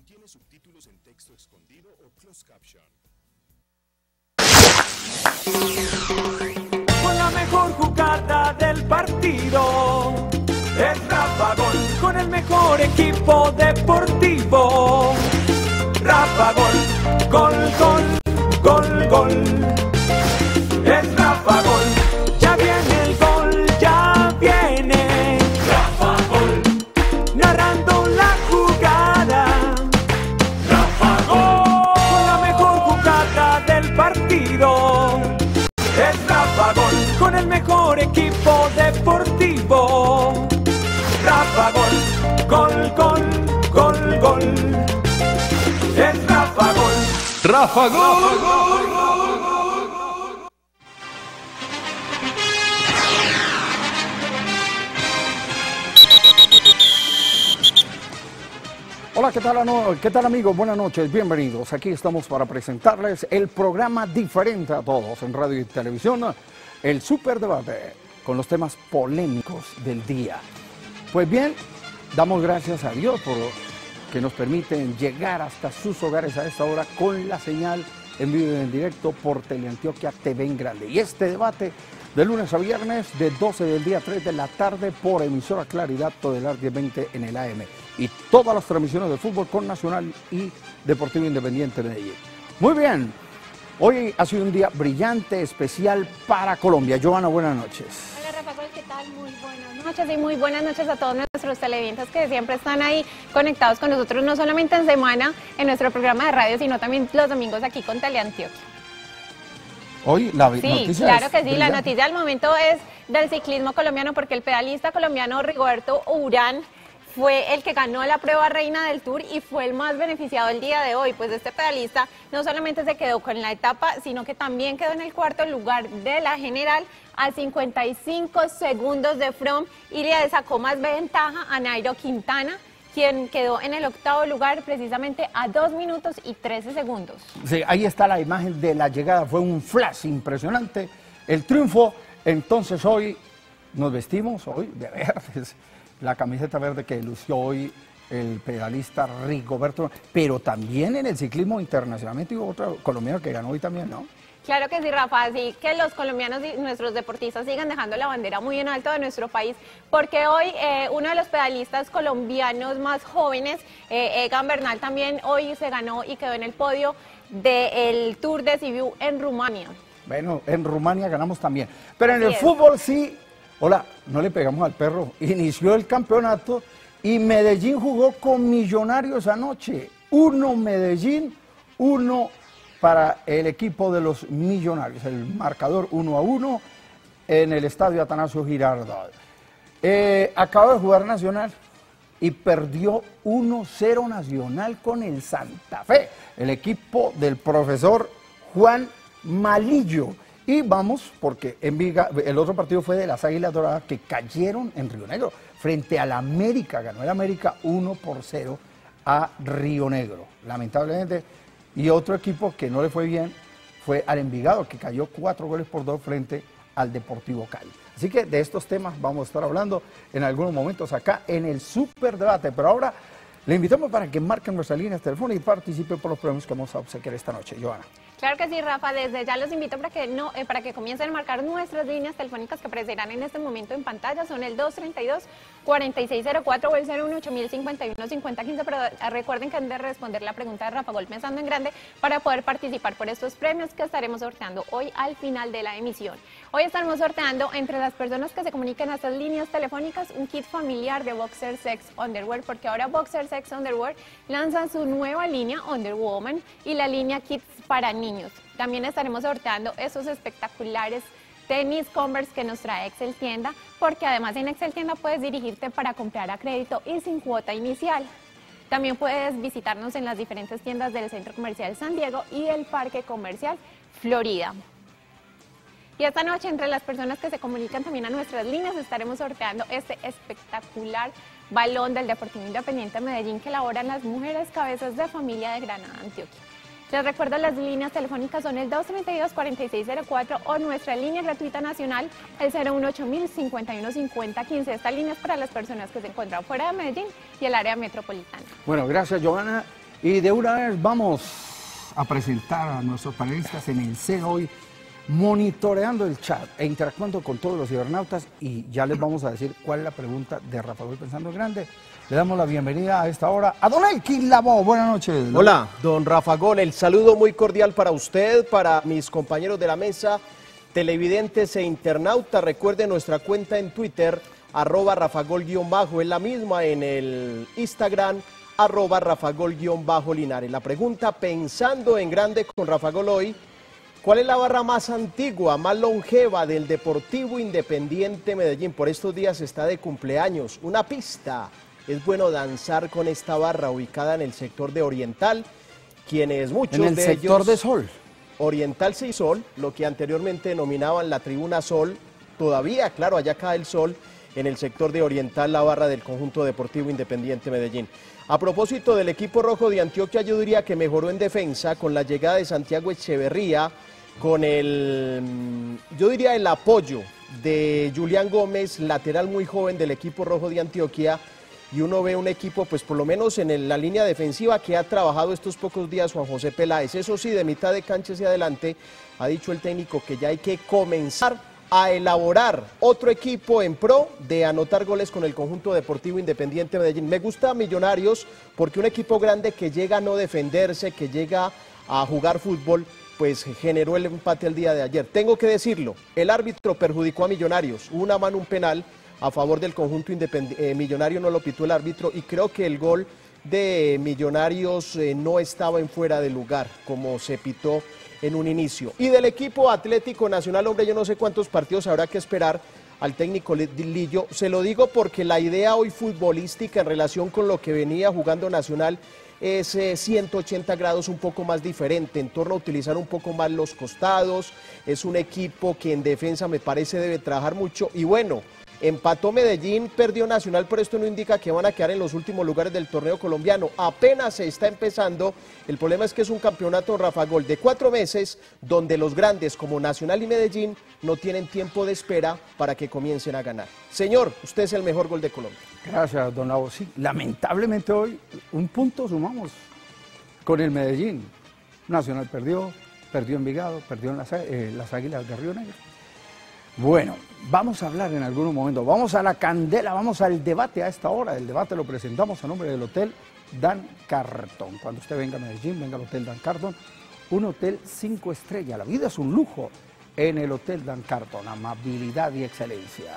Contiene subtítulos en texto escondido o closed caption. Con la mejor jugada del partido es Rafa Gol, con el mejor equipo deportivo. Rafa Gol, gol, gol, gol, gol. Es Rafa Gol, ya viene el gol, ya viene. Rafa Gol, narrando la jugada. Rafa Gol, con la mejor jugada del partido. Es Rafa Gol, con el mejor equipo deportivo. Rafa Gol, gol, gol, gol, gol. Es Rafa Gol. Rafa Gol. Hola, ¿qué tal amigos? Buenas noches, bienvenidos. Aquí estamos para presentarles el programa diferente a todos en radio y televisión, el Superdebate, con los temas polémicos del día. Pues bien, damos gracias a Dios por que nos permiten llegar hasta sus hogares a esta hora con la señal en vivo y en directo por Teleantioquia TV en Grande. Y este debate de lunes a viernes de 12 del día a 3 de la tarde por emisora Claridad Todelar 1020 en el AM. Y todas las transmisiones de fútbol con Nacional y Deportivo Independiente de Medellín. Muy bien, hoy ha sido un día brillante, especial para Colombia. Joana, buenas noches. Hola Rafa Gol, ¿qué tal? Muy buenas noches y muy buenas noches a todos nuestros televidentes que siempre están ahí conectados con nosotros, no solamente en semana en nuestro programa de radio, sino también los domingos aquí con Teleantioquia. Hoy la Sí, noticia claro es que sí, brillante. la noticia del momento es del ciclismo colombiano porque el pedalista colombiano Rigoberto Urán fue el que ganó la prueba reina del Tour y fue el más beneficiado el día de hoy, pues este pedalista no solamente se quedó con la etapa, sino que también quedó en el cuarto lugar de la general a 55 segundos de Froome y le sacó más ventaja a Nairo Quintana, quien quedó en el octavo lugar precisamente a 2 minutos y 13 segundos. Sí, ahí está la imagen de la llegada, fue un flash impresionante, el triunfo. Entonces hoy nos vestimos hoy de verdes, la camiseta verde que lució hoy el pedalista Rigoberto, pero también en el ciclismo internacionalmente hubo otro colombiano que ganó hoy también, ¿no? Claro que sí, Rafa, así que los colombianos y nuestros deportistas sigan dejando la bandera muy en alto de nuestro país, porque hoy uno de los pedalistas colombianos más jóvenes, Egan Bernal, también hoy se ganó y quedó en el podio del Tour de Sibiu en Rumania. Bueno, en Rumania ganamos también, pero en Así el es. fútbol sí, hola, no le pegamos al perro, inició el campeonato y Medellín jugó con Millonarios anoche, 1 Medellín, 1 para el equipo de los Millonarios, el marcador 1-1 en el estadio Atanasio Girardot. Acaba de jugar Nacional y perdió 1-0 Nacional con el Santa Fe, el equipo del profesor Juan Malillo. Y vamos, porque en Viga, el otro partido fue de las Águilas Doradas que cayeron en Río Negro, frente al América, ganó el América 1-0 a Río Negro, lamentablemente. Y otro equipo que no le fue bien fue al Envigado, que cayó 4-2 frente al Deportivo Cali. Así que de estos temas vamos a estar hablando en algunos momentos acá en el Superdebate. Pero ahora le invitamos para que marquen nuestras líneas telefónicas y participen por los premios que vamos a obsequiar esta noche. Joana. Claro que sí, Rafa, desde ya los invito para que comiencen a marcar nuestras líneas telefónicas que aparecerán en este momento en pantalla, son el 232-4604 o el 018-051-5015, pero recuerden que han de responder la pregunta de Rafa Gol pensando en grande para poder participar por estos premios que estaremos sorteando hoy al final de la emisión. Hoy estaremos sorteando entre las personas que se comuniquen a estas líneas telefónicas un kit familiar de Boxer Sex Underwear, porque ahora Boxer Sex Underwear lanza su nueva línea Underwoman y la línea Kids para niños. También estaremos sorteando esos espectaculares tenis Converse que nos trae Excel Tienda, porque además en Excel Tienda puedes dirigirte para comprar a crédito y sin cuota inicial. También puedes visitarnos en las diferentes tiendas del Centro Comercial San Diego y el Parque Comercial Florida. Y esta noche, entre las personas que se comunican también a nuestras líneas, estaremos sorteando este espectacular balón del Deportivo Independiente de Medellín que elaboran las mujeres cabezas de familia de Granada, Antioquia. Les recuerdo, las líneas telefónicas son el 232-4604 o nuestra línea gratuita nacional, el 018-051-5015. Esta línea es para las personas que se encuentran fuera de Medellín y el área metropolitana. Bueno, gracias, Joana. Y de una vez vamos a presentar a nuestros panelistas en el C hoy, monitoreando el chat e interactuando con todos los cibernautas, y ya les vamos a decir cuál es la pregunta de Rafa Gol Pensando en Grande. Le damos la bienvenida a esta hora a don Elkin Lavoe. Buenas noches. Hola, don Rafa Gol, el saludo muy cordial para usted, para mis compañeros de la mesa, televidentes e internautas. Recuerden nuestra cuenta en Twitter, @RafaGol_, es la misma en el Instagram, @RafaGol_Linares. La pregunta, pensando en grande con Rafa Gol hoy, ¿cuál es la barra más antigua, más longeva del Deportivo Independiente Medellín? Por estos días está de cumpleaños. Una pista. Es bueno danzar con esta barra ubicada en el sector de Oriental, quienes muchos de ellos... En el sector de Sol. Oriental y Sol, lo que anteriormente denominaban la Tribuna Sol, todavía, claro, allá cae el sol, en el sector de Oriental, la barra del conjunto Deportivo Independiente Medellín. A propósito del equipo rojo de Antioquia, yo diría que mejoró en defensa con la llegada de Santiago Echeverría, con el apoyo de Julián Gómez, lateral muy joven del equipo rojo de Antioquia, y uno ve un equipo, pues por lo menos en la línea defensiva, que ha trabajado estos pocos días Juan José Peláez. Eso sí, de mitad de cancha hacia adelante, ha dicho el técnico que ya hay que comenzar a elaborar otro equipo en pro de anotar goles con el conjunto Deportivo Independiente Medellín. Me gusta Millonarios porque un equipo grande que llega a no defenderse, que llega a jugar fútbol, pues generó el empate el día de ayer. Tengo que decirlo, el árbitro perjudicó a Millonarios, hubo una mano, un penal a favor del conjunto millonario, no lo pitó el árbitro, y creo que el gol de Millonarios no estaba en fuera de lugar, como se pitó en un inicio. Y del equipo Atlético Nacional, hombre, yo no sé cuántos partidos habrá que esperar al técnico Lillo. Se lo digo porque la idea hoy futbolística en relación con lo que venía jugando Nacional es 180 grados un poco más diferente, en torno a utilizar un poco más los costados. Es un equipo que en defensa me parece debe trabajar mucho, y bueno, empató Medellín, perdió Nacional, pero esto no indica que van a quedar en los últimos lugares del torneo colombiano. Apenas se está empezando. El problema es que es un campeonato, Rafa Gol, de 4 meses, donde los grandes como Nacional y Medellín no tienen tiempo de espera para que comiencen a ganar. Señor, usted es el mejor gol de Colombia. Gracias, don Lavoe. Sí, lamentablemente hoy un punto sumamos con el Medellín. Nacional perdió Envigado, perdió en las Águilas de Río Negro. Bueno, vamos a hablar en algún momento, vamos a la candela, vamos al debate a esta hora. El debate lo presentamos a nombre del Hotel Dan Carton. Cuando usted venga a Medellín, venga al Hotel Dan Carton, un hotel 5 estrellas. La vida es un lujo en el Hotel Dan Carton, amabilidad y excelencia.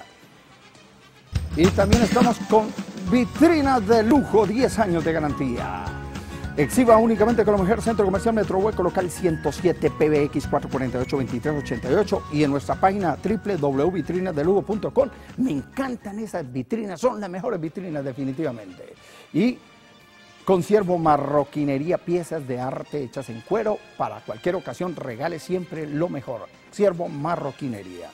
Y también estamos con vitrinas de lujo, 10 años de garantía. Exhiba únicamente con la mujer, Centro Comercial Metro Hueco, local 107, PBX 448-2388, y en nuestra página www.vitrinasdelujo.com. Me encantan esas vitrinas, son las mejores vitrinas definitivamente. Y Conciervo Marroquinería, piezas de arte hechas en cuero, para cualquier ocasión regale siempre lo mejor. Conciervo Marroquinería.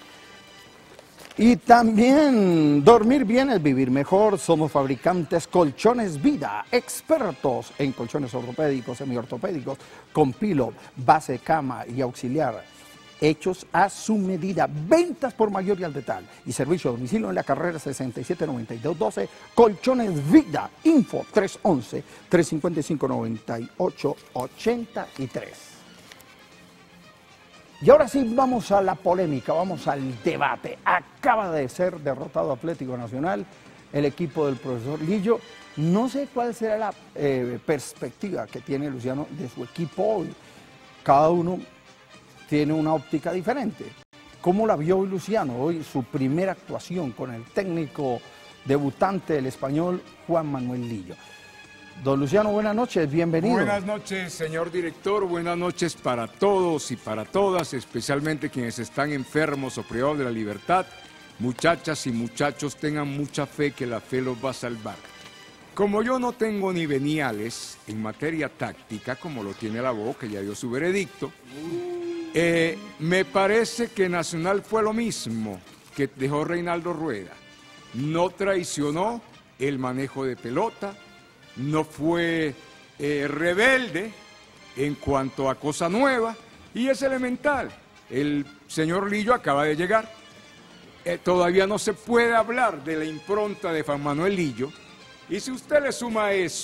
Y también dormir bien es vivir mejor. Somos fabricantes Colchones Vida, expertos en colchones ortopédicos, semiortopédicos, con pillow, base cama y auxiliar, hechos a su medida. Ventas por mayor y al detalle. Y servicio a domicilio en la carrera 679212. Colchones Vida. Info 311-355-9883. Y ahora sí vamos a la polémica, vamos al debate. Acaba de ser derrotado Atlético Nacional, el equipo del profesor Lillo. No sé cuál será la perspectiva que tiene Luciano de su equipo hoy. Cada uno tiene una óptica diferente. ¿Cómo la vio hoy Luciano? Hoy su primera actuación con el técnico debutante del español, Juan Manuel Lillo. Don Luciano, buenas noches, bienvenido. Buenas noches, señor director, buenas noches para todos y para todas, especialmente quienes están enfermos o privados de la libertad. Muchachas y muchachos, tengan mucha fe que la fe los va a salvar. Como yo no tengo ni veniales en materia táctica, como lo tiene Lavoe, que ya dio su veredicto, me parece que Nacional fue lo mismo que dejó Reinaldo Rueda. No traicionó el manejo de pelota, no fue rebelde en cuanto a cosa nueva, y es elemental. El señor Lillo acaba de llegar. Todavía no se puede hablar de la impronta de Juan Manuel Lillo, y si usted le suma a eso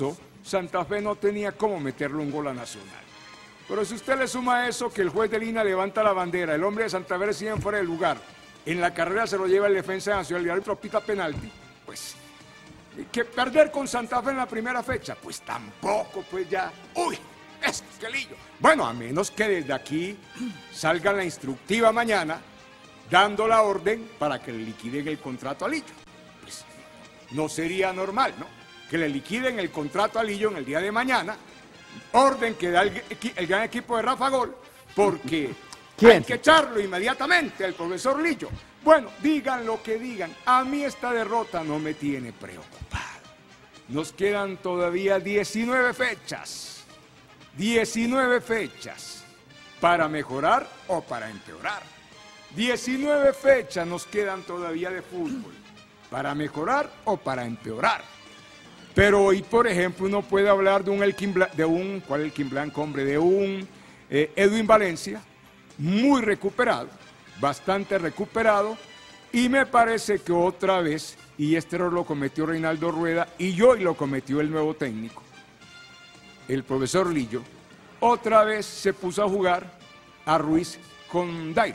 Santa Fe no tenía cómo meterle un gol a Nacional. Pero si usted le suma a eso que el juez de línea levanta la bandera, el hombre de Santa Fe recibe fuera de lugar, en la carrera se lo lleva el defensa nacional y el árbitro pita penalti, pues que perder con Santa Fe en la primera fecha, pues tampoco, pues ya, uy, es que lío. Bueno, a menos que desde aquí salga la instructiva mañana dando la orden para que le liquiden el contrato a Lillo. Pues no sería normal, ¿no? Que le liquiden el contrato a Lillo en el día de mañana, orden que da el gran equipo de Rafa Gol, porque hay que echarlo inmediatamente al profesor Lillo. Bueno, digan lo que digan, a mí esta derrota no me tiene preocupado. Nos quedan todavía 19 fechas, 19 fechas para mejorar o para empeorar. 19 fechas nos quedan todavía de fútbol, para mejorar o para empeorar. Pero hoy, por ejemplo, uno puede hablar de un Elkin Blanco, hombre, de un Edwin Valencia, muy recuperado, bastante recuperado, y me parece que otra vez, y este error lo cometió Reinaldo Rueda, y hoy lo cometió el nuevo técnico, el profesor Lillo, otra vez se puso a jugar a Ruiz con Dairo,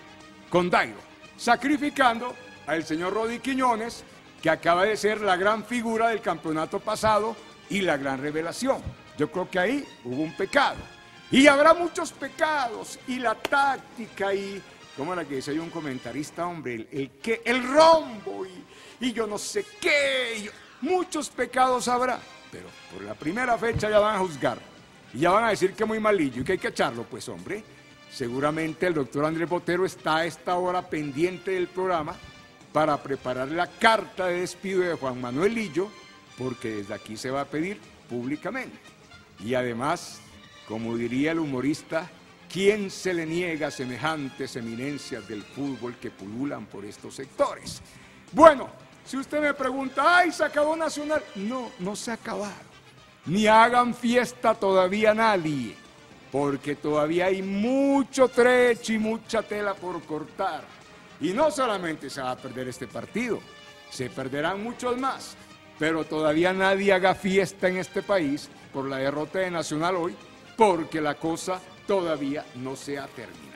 sacrificando al señor Rodi Quiñones, que acaba de ser la gran figura del campeonato pasado y la gran revelación. Yo creo que ahí hubo un pecado. Y habrá muchos pecados, y la táctica, y ¿cómo era que decía yo un comentarista, hombre? El rombo, y yo no sé qué, muchos pecados habrá, pero por la primera fecha ya van a juzgar, y ya van a decir que muy malillo y que hay que echarlo. Pues hombre, seguramente el doctor Andrés Botero está a esta hora pendiente del programa para preparar la carta de despido de Juan Manuel Lillo, porque desde aquí se va a pedir públicamente. Y además, como diría el humorista, ¿quién se le niega a semejantes eminencias del fútbol que pululan por estos sectores? Bueno, si usted me pregunta, ¡ay, se acabó Nacional! No, no se acabaron. Ni hagan fiesta todavía nadie, porque todavía hay mucho trecho y mucha tela por cortar. Y no solamente se va a perder este partido, se perderán muchos más, pero todavía nadie haga fiesta en este país por la derrota de Nacional hoy, porque la cosa todavía no se ha terminado.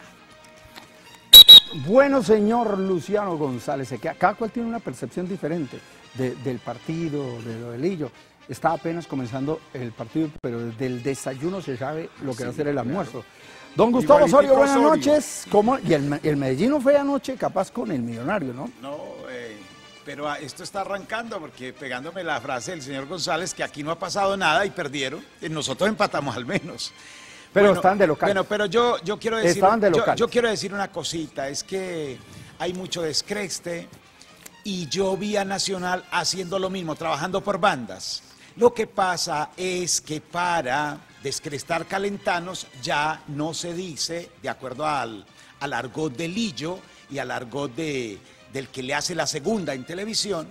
Bueno, señor Luciano González, cada cual tiene una percepción diferente del partido, de lo de Lillo. Está apenas comenzando el partido, pero desde el desayuno se sabe lo que va a ser el almuerzo. Don Gustavo Osorio, buenas noches. ¿Cómo? Y el Medellín no fue anoche capaz con el Millonario, ¿no? No, pero esto está arrancando, porque pegándome la frase del señor González, que aquí no ha pasado nada y perdieron, nosotros empatamos al menos. Pero están de local. Bueno, pero yo quiero decir, yo quiero decir una cosita, es que hay mucho descreste y yo vi a Nacional haciendo lo mismo, trabajando por bandas. Lo que pasa es que para descrestar calentanos ya no se dice, de acuerdo al argot de Lillo y al argot del que le hace la segunda en televisión,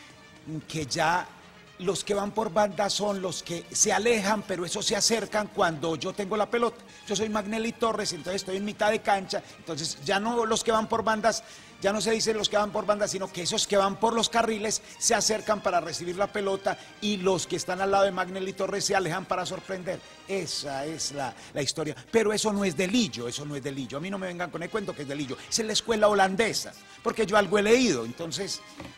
que ya los que van por banda son los que se alejan, pero esos se acercan cuando yo tengo la pelota. Yo soy Magnelli Torres, entonces estoy en mitad de cancha, entonces ya no los que van por bandas, ya no se dice los que van por bandas, sino que esos que van por los carriles se acercan para recibir la pelota y los que están al lado de Magnelli Torres se alejan para sorprender. Esa es la historia. Pero eso no es de Lillo, eso no es de Lillo. A mí no me vengan con el cuento que es de Lillo. Es en la escuela holandesa, porque yo algo he leído, entonces...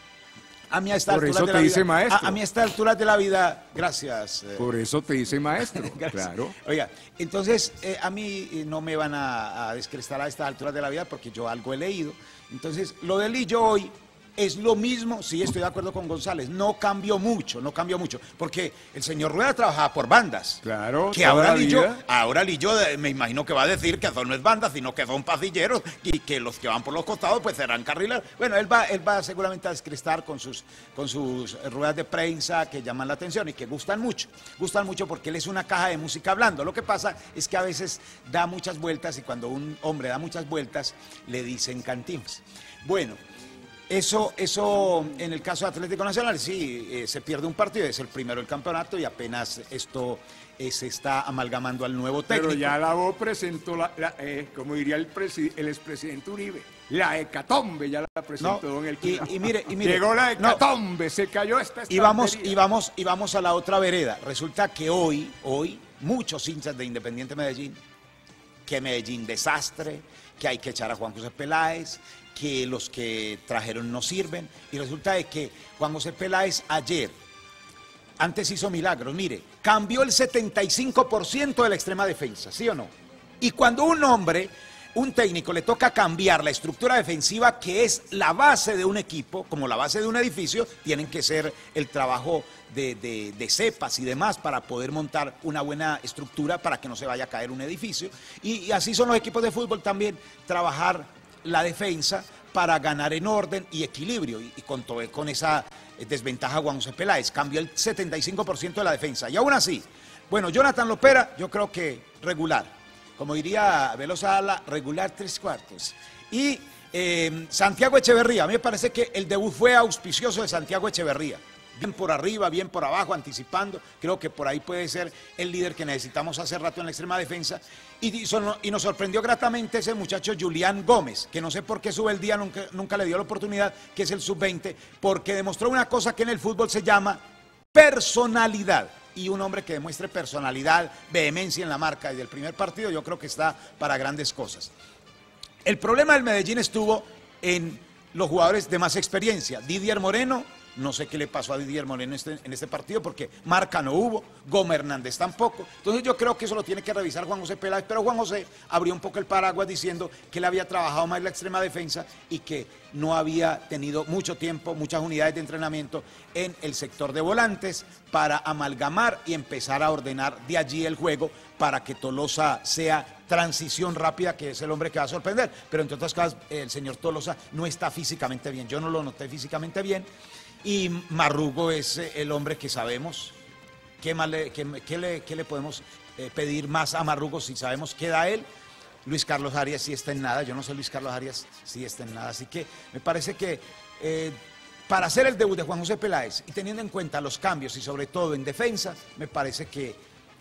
A mí a esta altura de la vida, a mí a esta altura de la vida, gracias. Por eso te dice maestro, claro. Oiga, entonces a mí no me van a descrestar a estas alturas de la vida porque yo algo he leído. Entonces, lo de Lillo hoy es lo mismo, sí, estoy de acuerdo con González, no cambió mucho, porque el señor Rueda trabajaba por bandas. Claro, que ahora Lillo me imagino que va a decir que eso no es banda, sino que son pasilleros y que los que van por los costados pues serán carrileros. Bueno, él va seguramente a descrestar con sus ruedas de prensa que llaman la atención y que gustan mucho porque él es una caja de música hablando. Lo que pasa es que a veces da muchas vueltas y cuando un hombre da muchas vueltas le dicen Cantinflas. Bueno, eso en el caso de Atlético Nacional, sí, se pierde un partido, es el primero del campeonato y apenas esto se está amalgamando al nuevo técnico. Pero ya la voz presentó, como diría el expresidente Uribe, La hecatombe, ya la presentó don Elquino. Y mire, llegó la hecatombe, se cayó esta estantería. Y vamos a la otra vereda. Resulta que hoy, muchos hinchas de Independiente Medellín, que Medellín desastre, que hay que echar a Juan José Peláez, que los que trajeron no sirven. Y resulta de que Juan José Peláez ayer, antes hizo milagros, mire, cambió el 75% de la extrema defensa, ¿sí o no? Y cuando un técnico le toca cambiar la estructura defensiva, que es la base de un equipo, como la base de un edificio, tienen que ser el trabajo de cepas y demás para poder montar una buena estructura para que no se vaya a caer un edificio. Y así son los equipos de fútbol también, trabajar la defensa para ganar en orden y equilibrio. Y con esa desventaja Juan José Peláez, cambió el 75% de la defensa. Y aún así, bueno, Jonathan Lopera, yo creo que regular. Como diría Velosa Ala, regular 3/4. Y Santiago Echeverría, a mí me parece que el debut fue auspicioso de Santiago Echeverría. Bien por arriba, bien por abajo, anticipando. Creo que por ahí puede ser el líder que necesitamos hace rato en la extrema defensa. Y nos sorprendió gratamente ese muchacho Julián Gómez, que no sé por qué sube el día, nunca le dio la oportunidad, que es el sub-20, porque demostró una cosa que en el fútbol se llama personalidad. Y un hombre que demuestre personalidad, vehemencia en la marca desde el primer partido, yo creo que está para grandes cosas. El problema del Medellín estuvo en los jugadores de más experiencia. Didier Moreno, no sé qué le pasó a Didier Moreno en este partido, porque marca no hubo, Gómez Hernández tampoco. Entonces yo creo que eso lo tiene que revisar Juan José Peláez, pero Juan José abrió un poco el paraguas diciendo que él había trabajado más en la extrema defensa y que no había tenido mucho tiempo, muchas unidades de entrenamiento en el sector de volantes para amalgamar y empezar a ordenar de allí el juego para que Tolosa sea transición rápida, que es el hombre que va a sorprender. Pero entre otras cosas, el señor Tolosa no está físicamente bien, yo no lo noté físicamente bien. Y Marrugo es el hombre que sabemos. ¿Qué le podemos pedir más a Marrugo si sabemos qué da él? Luis Carlos Arias sí está en nada. Yo no sé Luis Carlos Arias sí está en nada. Así que me parece que para hacer el debut de Juan José Peláez y teniendo en cuenta los cambios y sobre todo en defensa, me parece que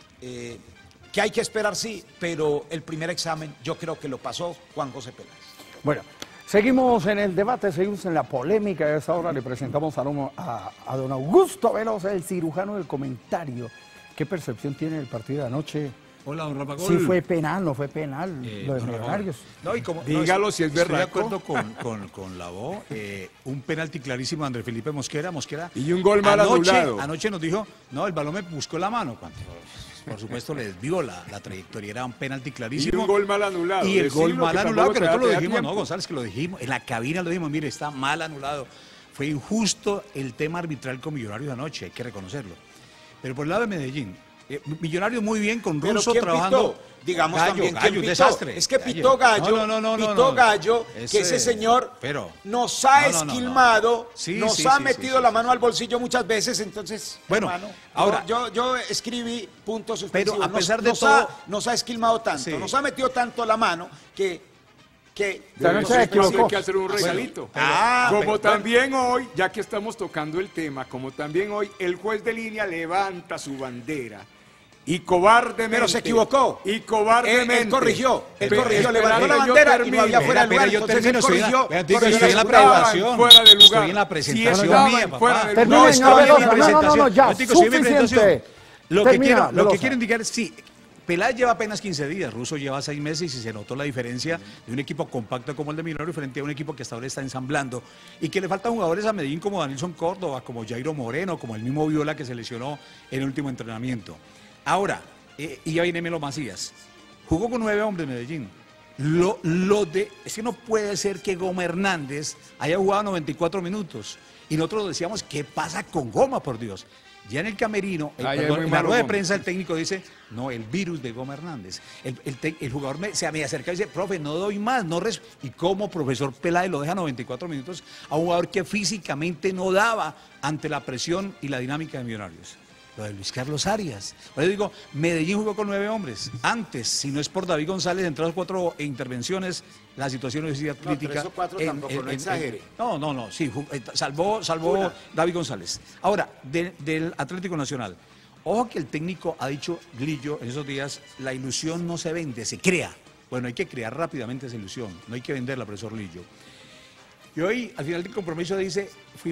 hay que esperar sí, pero el primer examen yo creo que lo pasó Juan José Peláez. Bueno. Seguimos en el debate, seguimos en la polémica. A esta hora le presentamos a don Augusto Velosa, el cirujano del comentario. ¿Qué percepción tiene del partido de anoche? Hola, don Rafa Gol. Sí fue penal, no fue penal, lo de Millonarios. No, y como, dígalo si es verdad. Estoy de acuerdo con la voz. Un penalti clarísimo de Andrés Felipe Mosquera. Y un gol mal anulado. Anoche nos dijo, no, el balón me buscó la mano. Por supuesto, le desvió la trayectoria, era un penalti clarísimo. Y un gol mal anulado. Y el gol mal anulado, que nosotros lo dijimos, no, González, que lo dijimos, en la cabina lo dijimos, mire, está mal anulado. Fue injusto el tema arbitral con Millonarios anoche, hay que reconocerlo. Pero por el lado de Medellín, Millonarios muy bien con Russo trabajando. Pitó? Digamos Gallo, también Gallo, un desastre. Es que pitó Gallo, pitó Gallo, que ese señor nos ha esquilmado, nos ha metido la mano al bolsillo muchas veces, entonces, bueno, hermano, ahora yo escribí puntos suspensivos. Pero a pesar de todo, nos ha esquilmado tanto, nos ha metido tanto la mano que hay que hacer un regalito. Como también hoy, ya que estamos tocando el tema, como también hoy el juez de línea levanta su bandera y cobardemente. Pero se equivocó. Y cobardemente. Él corrigió, levantó la bandera y no había fuera de lugar. Yo termino, estoy en la presentación. Fuera de lugar. Estoy en la presentación mía, papá. No, ya, suficiente. Lo que quiero indicar es, sí, Peláez lleva apenas 15 días, Russo lleva 6 meses y se notó la diferencia de un equipo compacto como el de Millonarios frente a un equipo que hasta ahora está ensamblando y que le faltan jugadores a Medellín como Danilson Córdoba, como Jairo Moreno, como el mismo Viola que se lesionó en el último entrenamiento. Ahora, y ya viene Melo Macías, jugó con 9 hombres Medellín. Es que no puede ser que Gómez Hernández haya jugado 94 minutos y nosotros decíamos, ¿qué pasa con Goma, por Dios? Ya en el camerino, en la rueda de prensa, el técnico dice, no, el virus de Gómez Hernández. El jugador se me acerca y dice, profe, no doy más, y como profesor Peláez lo deja 94 minutos a un jugador que físicamente no daba ante la presión y la dinámica de Millonarios. Lo de Luis Carlos Arias. Por eso digo, Medellín jugó con 9 hombres. Antes, si no es por David González, entre las 4 intervenciones, la situación es crítica. 3 o 4 tampoco, no exagere. No, sí, salvó David González. Ahora, del Atlético Nacional. Ojo que el técnico ha dicho, Glillo, en esos días, la ilusión no se vende, se crea. Bueno, hay que crear rápidamente esa ilusión, no hay que venderla, profesor Lillo. Y hoy, al final del compromiso, dice,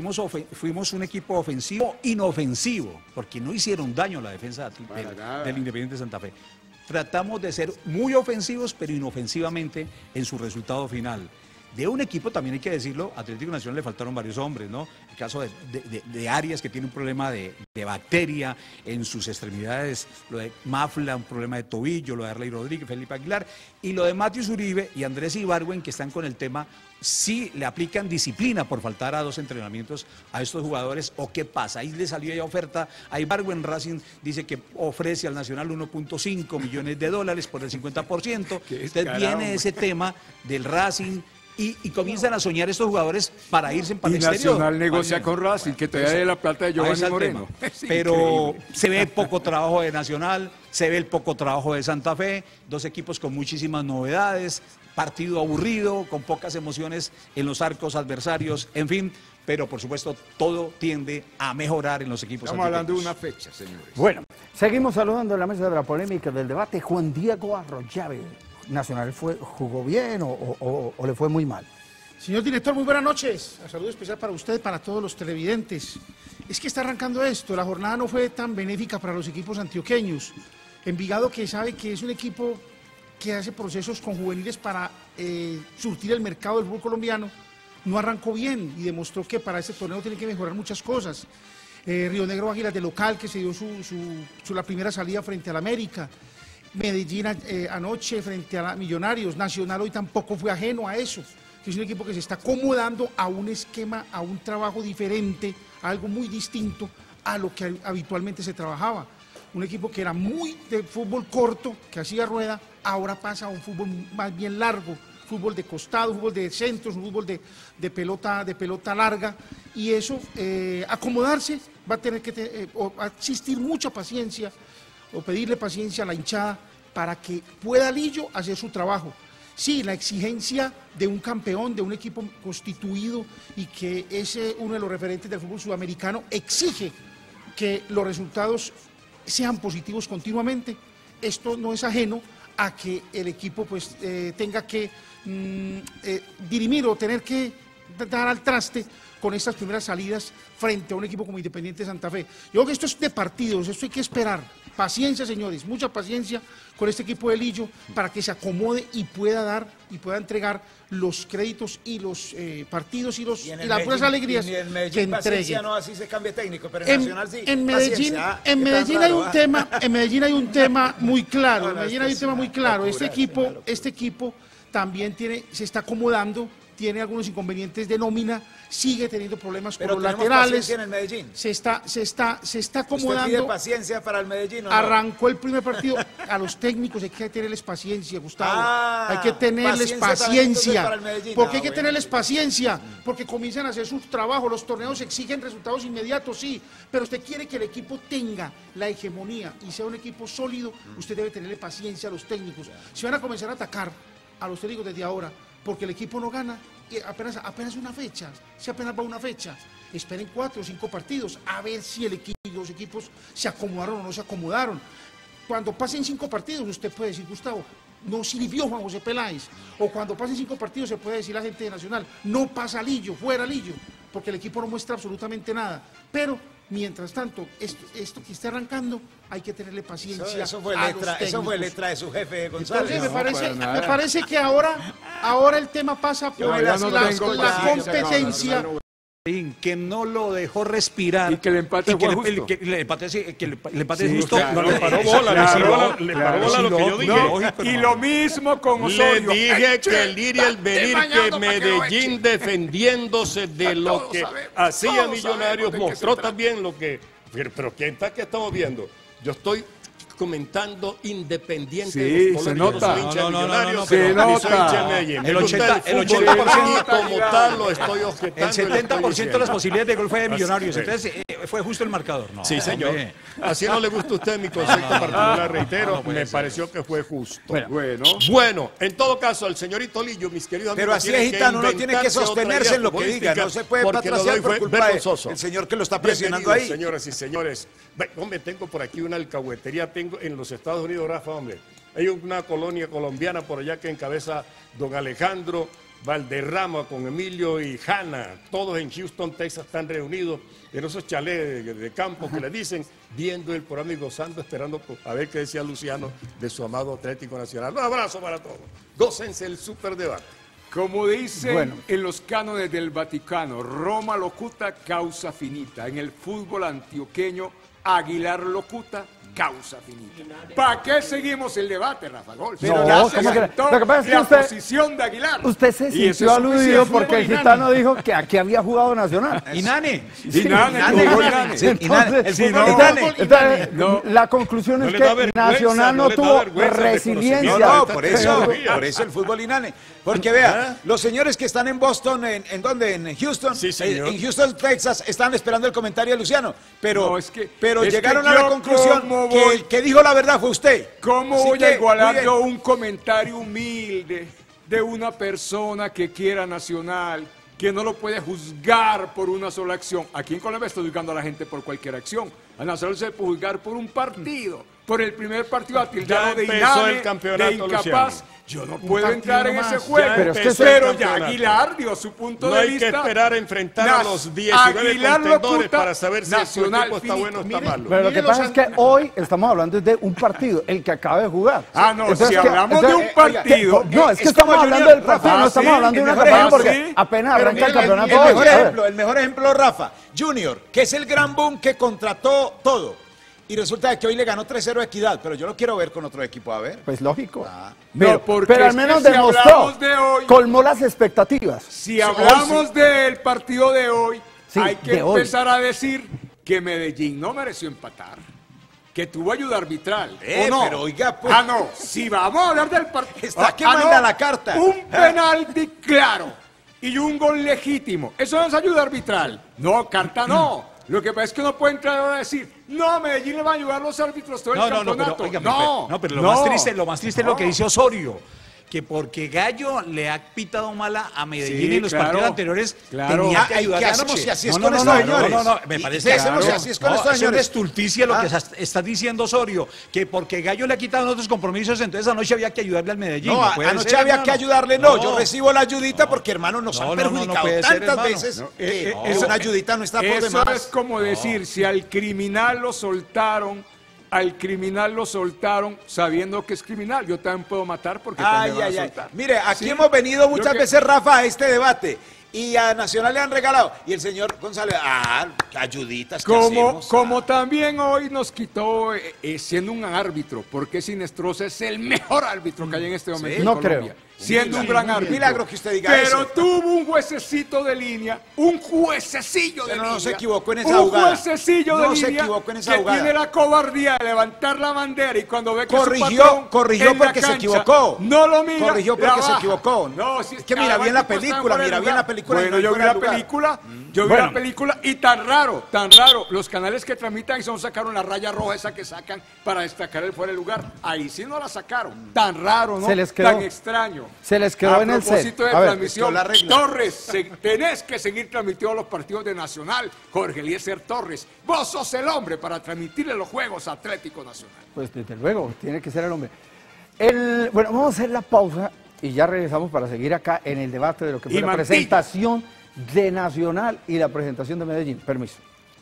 fuimos un equipo ofensivo inofensivo, porque no hicieron daño a la defensa del Independiente Santa Fe. Tratamos de ser muy ofensivos, pero inofensivamente en su resultado final. De un equipo, también hay que decirlo, Atlético Nacional le faltaron varios hombres, ¿no? El caso de Arias, que tiene un problema de bacteria en sus extremidades, lo de Mafla, un problema de tobillo, lo de Arley Rodríguez, Felipe Aguilar, y lo de Matius Uribe y Andrés Ibargüen, que están con el tema, si le aplican disciplina por faltar a 2 entrenamientos a estos jugadores, o qué pasa. Ahí le salió ya oferta a Ibargüen. Racing dice que ofrece al Nacional 1.5 millones de dólares por el 50%. Entonces viene ese tema del Racing, y comienzan a soñar estos jugadores para irse para el exterior. Nacional negocia con Racing, que todavía de la plata de Giovanni Moreno. Pero se ve poco trabajo de Nacional, se ve el poco trabajo de Santa Fe, 2 equipos con muchísimas novedades, partido aburrido, con pocas emociones en los arcos adversarios, en fin, pero por supuesto todo tiende a mejorar en los equipos. Estamos hablando de una fecha, señores. Bueno, seguimos saludando en la mesa de la polémica del debate. Juan Diego Arroyave. ¿Nacional jugó bien o le fue muy mal? Señor director, muy buenas noches. Un saludo especial para usted, para todos los televidentes. Es que está arrancando esto, la jornada no fue tan benéfica para los equipos antioqueños. Envigado, que sabe que es un equipo que hace procesos con juveniles para surtir el mercado del fútbol colombiano, no arrancó bien y demostró que para este torneo tiene que mejorar muchas cosas. Río Negro Águilas de local, que se dio la primera salida frente al América. Medellín anoche frente a Millonarios. Nacional hoy tampoco fue ajeno a eso, que es un equipo que se está acomodando a un esquema, a un trabajo diferente, a algo muy distinto a lo que habitualmente se trabajaba. Un equipo que era muy de fútbol corto, que hacía rueda, ahora pasa a un fútbol más bien largo, fútbol de costado, fútbol de centros, un fútbol de pelota larga, y eso, acomodarse, va a tener que existir mucha paciencia, o pedirle paciencia a la hinchada para que pueda Lillo hacer su trabajo. Sí, la exigencia de un campeón, de un equipo constituido y que es uno de los referentes del fútbol sudamericano, exige que los resultados sean positivos continuamente. Esto no es ajeno a que el equipo pues tenga que dirimir o tener que dar al traste con estas primeras salidas frente a un equipo como Independiente Santa Fe. Yo creo que esto es de partidos, esto hay que esperar. Paciencia, señores, mucha paciencia con este equipo de Lillo para que se acomode y pueda dar y pueda entregar los créditos y los partidos y las buenas alegrías que entregue. No, así se cambia técnico, pero en Nacional sí. En Medellín hay un tema, en Medellín hay un tema muy claro, en Medellín hay un tema muy claro. Este equipo también se está acomodando, tiene algunos inconvenientes de nómina, sigue teniendo problemas con los laterales. En el Medellín. Se está acomodando. ¿Usted pide paciencia para el Medellín o no? Arrancó el primer partido. A los técnicos hay que tenerles paciencia, Gustavo. Hay que tenerles paciencia. ¿Por qué hay que tenerles paciencia? Porque comienzan a hacer su trabajo. Los torneos exigen resultados inmediatos, sí, pero usted quiere que el equipo tenga la hegemonía y sea un equipo sólido, usted debe tenerle paciencia a los técnicos. Si van a comenzar a atacar a los técnicos desde ahora, porque el equipo no gana, apenas una fecha, si apenas va una fecha, esperen 4 o 5 partidos, a ver si los equipos se acomodaron o no se acomodaron. Cuando pasen 5 partidos, usted puede decir, Gustavo, no sirvió Juan José Peláez, o cuando pasen 5 partidos se puede decir la gente de Nacional, no pasa Lillo, fuera Lillo, porque el equipo no muestra absolutamente nada, pero mientras tanto, esto que está arrancando, hay que tenerle paciencia. Eso fue letra de su jefe, González. Entonces, me parece que ahora el tema pasa por la competencia. Que no lo dejó respirar y que el empate fue justo. Que el empate es justo. No le paró bola, le paró bola lo que yo dije. Y lo mismo con Osorio. Le dije que el ir y el venir, que Medellín defendiéndose de lo que hacía Millonarios mostró también lo que... Pero ¿qué estamos viendo? Yo estoy comentando Independiente de los se nota. Se nota. El 80% como tal lo estoy objetando. El 70% de las posibilidades de gol fue de Millonarios. Entonces fue justo el marcador. No, sí, señor. Así no le gusta a usted mi concepto particular, reitero. Me pareció que fue justo. Bueno, en todo caso, el señorito Lillo, mis queridos amigos. Pero así es, Gitano, uno tiene que sostenerse en lo que diga. No se puede patrociar por culpa del señor que lo está presionando ahí. Señoras y señores, hombre, tengo por aquí una alcahuetería, tengo en los Estados Unidos, Rafa, hombre. Hay una colonia colombiana por allá que encabeza don Alejandro Valderrama con Emilio y Hanna. Todos en Houston, Texas, están reunidos en esos chalés de campo que le dicen, viendo el programa y gozando, esperando a ver qué decía Luciano de su amado Atlético Nacional. Un abrazo para todos. Gócense el superdebate. Como dicen en los cánones del Vaticano, Roma locuta, causa finita. En el fútbol antioqueño, Aguilar locuta, causa finita. ¿Para qué seguimos el debate, Rafa Gol? Pero lo que pasa es que la posición de Aguilar. Usted se sintió aludido porque el gitano dijo que aquí había jugado Nacional. Inane. La conclusión es que Nacional no tuvo resiliencia. No, por eso el fútbol Inane. Porque vea, los señores que están en Boston, ¿en dónde? En Houston. Sí, señor. En Houston, Texas, están esperando el comentario de Luciano. Pero llegaron a la conclusión que el que dijo la verdad fue usted. ¿Cómo voy a igualar yo un comentario humilde de una persona que quiera Nacional, que no lo puede juzgar por una sola acción? Aquí en Colombia estoy juzgando a la gente por cualquier acción. A Nacional se puede juzgar por un partido. Por el primer partido a tildarlo de inhable, de incapaz. Luciano. Yo no puedo entrar en ese juego. Pero ya Aguilar dio su punto de vista. No hay que esperar a enfrentar a los 19 contendores para saber si su equipo está bueno o está malo. Pero lo que pasa es que hoy estamos hablando de un partido, el que acaba de jugar. Si hablamos de un partido. No, es que estamos hablando del partido, no estamos hablando de una campaña porque apenas arranca el campeonato. El mejor ejemplo, Rafa, Junior, que es el gran boom que contrató todo. Y resulta que hoy le ganó 3-0 a Equidad, pero yo lo quiero ver con otro equipo, a ver. Pues lógico. Pero al menos demostró, colmó las expectativas. Si hablamos del partido de hoy, hay que empezar a decir que Medellín no mereció empatar, que tuvo ayuda arbitral. ¿O no? Pero oiga, pues. No, si vamos a hablar del partido. Está que manda la carta. Un penalti claro y un gol legítimo. Eso no es ayuda arbitral. No, carta no. Lo que pasa es que uno puede entrar ahora a decir, no, Medellín le va a ayudar los árbitros todo el campeonato. Pero lo más triste es lo que dice Osorio, que porque Gallo le ha pitado mala a Medellín en los partidos anteriores, tenía que ayudar. ¿Qué hacemos si así es con estos señores? Me parece que hacemos si así es con estos señores. Es una estulticia lo que está diciendo Osorio, que porque Gallo le ha quitado otros compromisos, entonces anoche había que ayudarle al Medellín. No, anoche había que ayudarle, yo recibo la ayudita porque, hermano, nos han perjudicado tantas veces que una ayudita no está por demás. Eso es como decir, si al criminal lo soltaron, sabiendo que es criminal. Yo también puedo matar porque también van a soltar. Mire, aquí hemos venido muchas veces, Rafa, a este debate. Y a Nacional le han regalado. Y el señor González, ayuditas que hacemos. Como también hoy nos quitó, siendo un árbitro, porque Sinestrosa es el mejor árbitro que hay en este momento en Colombia. Creo. Siendo un gran árbitro. Milagro que usted diga eso. Pero tuvo un juececito de línea, un juececillo de línea. No se equivocó en esa jugada. Un juececillo de línea que tiene la cobardía de levantar la bandera y cuando ve que corrigió porque se equivocó. No lo mira. Corrigió porque se equivocó. No, es que mira bien la película, Bueno, yo vi la película. Yo vi la película y tan raro, los canales que transmitan y sacaron la raya roja esa que sacan para destacar el fuera de lugar. Ahí sí no la sacaron. Tan raro, ¿no? Se les quedó. Tan extraño. Se les quedó en el set. A propósito de transmisión, Torres, tenés que seguir transmitiendo los partidos de Nacional. Jorge Eliezer Torres, vos sos el hombre para transmitirle los juegos a Atlético Nacional. Pues desde luego, tiene que ser el hombre. Bueno, vamos a hacer la pausa y ya regresamos para seguir acá en el debate de lo que fue la presentación de Nacional y la presentación de Medellín. Permiso.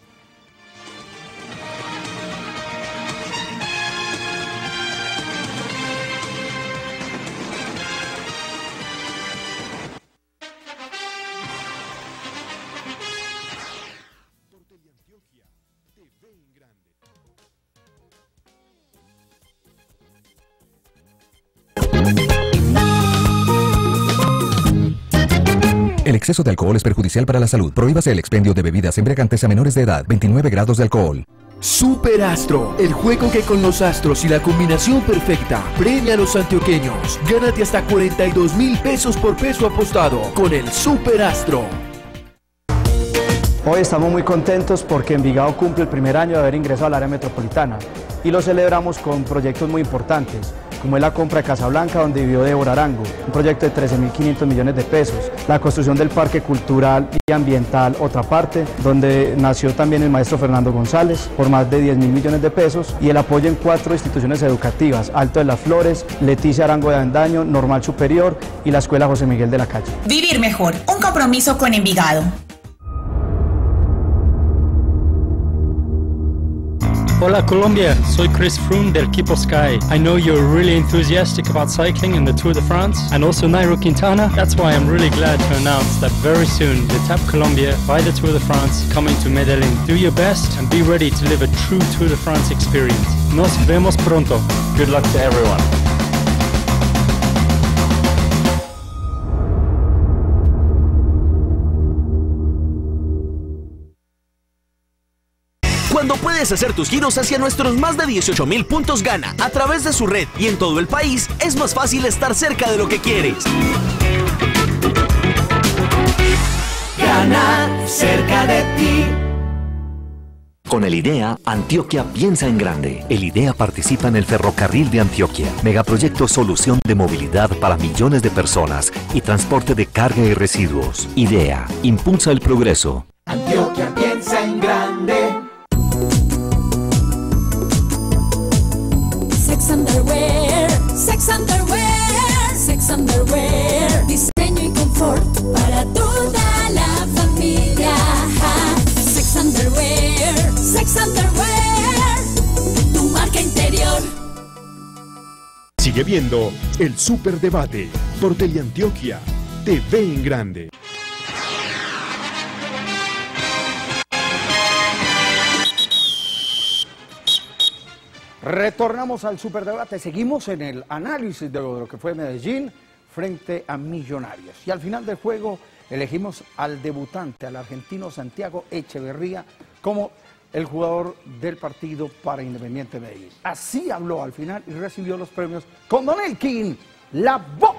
El exceso de alcohol es perjudicial para la salud. Prohíbase el expendio de bebidas embriagantes a menores de edad. 29 grados de alcohol. Superastro, el juego que con los astros y la combinación perfecta premia a los antioqueños. Gánate hasta 42,000 pesos por peso apostado con el Superastro. Hoy estamos muy contentos porque Envigado cumple el primer año de haber ingresado al área metropolitana y lo celebramos con proyectos muy importantes. como es la compra de Casablanca, donde vivió Débora Arango, un proyecto de 13.500 millones de pesos, la construcción del Parque Cultural y Ambiental, otra parte, donde nació también el maestro Fernando González, por más de 10.000 millones de pesos, y el apoyo en 4 instituciones educativas, Alto de las Flores, Leticia Arango de Avendaño, Normal Superior y la Escuela José Miguel de la Calle. Vivir mejor, un compromiso con Envigado. Hola Colombia, soy Chris Froome del equipo Sky. I know you're really enthusiastic about cycling in the Tour de France and also Nairo Quintana. That's why I'm really glad to announce that very soon the TAP Colombia by the Tour de France coming to Medellin. Do your best and be ready to live a true Tour de France experience. Nos vemos pronto. Good luck to everyone. Cuando puedes hacer tus giros hacia nuestros más de 18.000 puntos Gana a través de su red y en todo el país, es más fácil estar cerca de lo que quieres. Gana cerca de ti. Con el IDEA, Antioquia piensa en grande. El IDEA participa en el Ferrocarril de Antioquia, megaproyecto solución de movilidad para millones de personas y transporte de carga y residuos. IDEA, impulsa el progreso. Antioquia piensa en grande. Sex Underwear, Sex Underwear, Sex Underwear. Diseño y confort para toda la familia. Sex Underwear, Sex Underwear, tu marca interior. Sigue viendo el Superdebate por Teleantioquia, TV en grande. Retornamos al Superdebate, seguimos en el análisis de lo que fue Medellín frente a Millonarios. Y al final del juego elegimos al debutante, al argentino Santiago Echeverría, como el jugador del partido para Independiente Medellín. Así habló al final y recibió los premios con Don Elkin, la voz.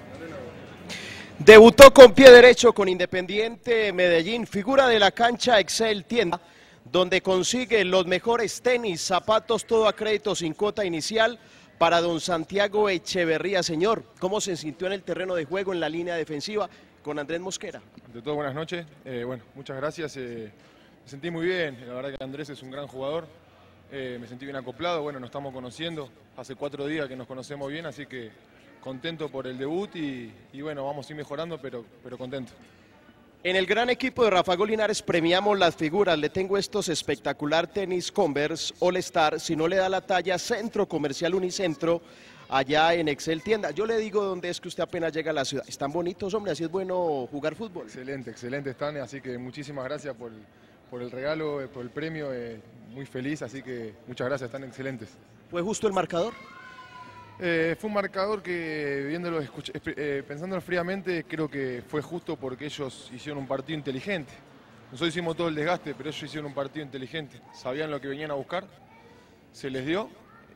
Debutó con pie derecho con Independiente Medellín, figura de la cancha Excel Tienda, donde consigue los mejores tenis, zapatos, todo a crédito sin cuota inicial para don Santiago Echeverría. Señor, ¿cómo se sintió en el terreno de juego, en la línea defensiva con Andrés Mosquera? Ante todo, buenas noches. Bueno, muchas gracias. Me sentí muy bien. La verdad que Andrés es un gran jugador. Me sentí bien acoplado. Bueno, nos estamos conociendo. Hace 4 días que nos conocemos bien, así que contento por el debut y bueno, vamos a ir mejorando, pero contento. En el gran equipo de Rafa Linares premiamos las figuras. Le tengo estos espectacular tenis Converse All Star. Si no le da la talla, Centro Comercial Unicentro, allá en Excel Tienda. Yo le digo dónde es que usted apenas llega a la ciudad. Están bonitos, hombre, así es bueno jugar fútbol. Excelente, excelente están, así que muchísimas gracias por el regalo, por el premio. Muy feliz, así que muchas gracias, están excelentes. ¿Fue justo el marcador? Fue un marcador que, viéndolo, pensándolo fríamente, creo que fue justo porque ellos hicieron un partido inteligente. Nosotros hicimos todo el desgaste, pero ellos hicieron un partido inteligente. Sabían lo que venían a buscar, se les dio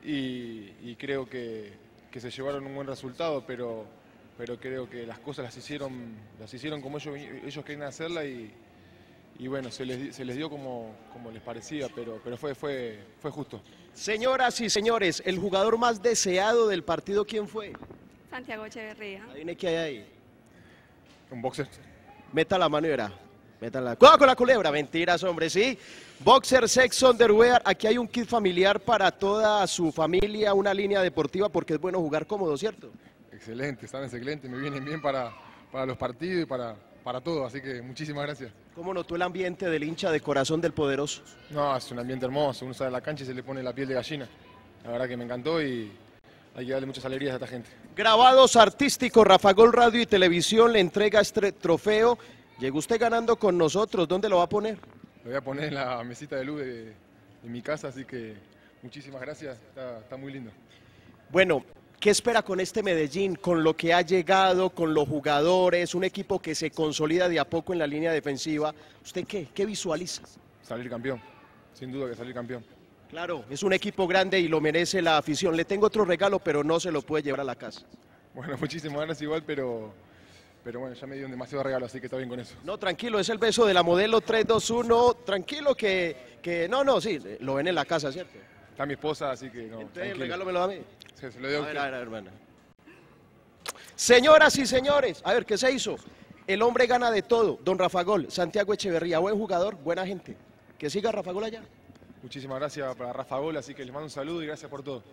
y creo que se llevaron un buen resultado, pero creo que las cosas las hicieron como ellos querían hacerla y bueno, se les dio como les parecía, pero fue justo. Señoras y señores, el jugador más deseado del partido, ¿quién fue? Santiago Echeverría. Adivine qué hay ahí. Un boxer. Meta la mano y verá. Cuidado con la culebra, mentiras, hombre, sí. Boxer, Sex Underwear, aquí hay un kit familiar para toda su familia, una línea deportiva porque es bueno jugar cómodo, ¿cierto? Excelente, están excelentes, me vienen bien para los partidos y para todo, así que muchísimas gracias. ¿Cómo notó el ambiente del hincha de corazón del Poderoso? No, es un ambiente hermoso, uno sale a la cancha y se le pone la piel de gallina. La verdad que me encantó y hay que darle muchas alegrías a esta gente. Grabados artísticos, Rafa Gol Radio y Televisión le entrega este trofeo. Llegó usted ganando con nosotros, ¿dónde lo va a poner? Lo voy a poner en la mesita de luz de mi casa, así que muchísimas gracias, está muy lindo. Bueno, ¿qué espera con este Medellín, con lo que ha llegado, con los jugadores, un equipo que se consolida de a poco en la línea defensiva? ¿Usted qué visualiza? Salir campeón, sin duda que salir campeón. Claro, es un equipo grande y lo merece la afición. Le tengo otro regalo, pero no se lo puede llevar a la casa. Bueno, muchísimas gracias igual, pero bueno, ya me dieron demasiado regalo, así que está bien con eso. No, tranquilo, es el beso de la modelo 321, tranquilo que sí, lo ven en la casa, ¿cierto? Está mi esposa, así que no. Entonces, el regalo me lo da a mí. Sí, se lo doy a usted. A ver, hermana. Señoras y señores, a ver, ¿qué se hizo? El hombre gana de todo. Don Rafa Gol, Santiago Echeverría, buen jugador, buena gente. Que siga Rafa Gol allá. Muchísimas gracias para Rafa Gol, así que les mando un saludo y gracias por todo.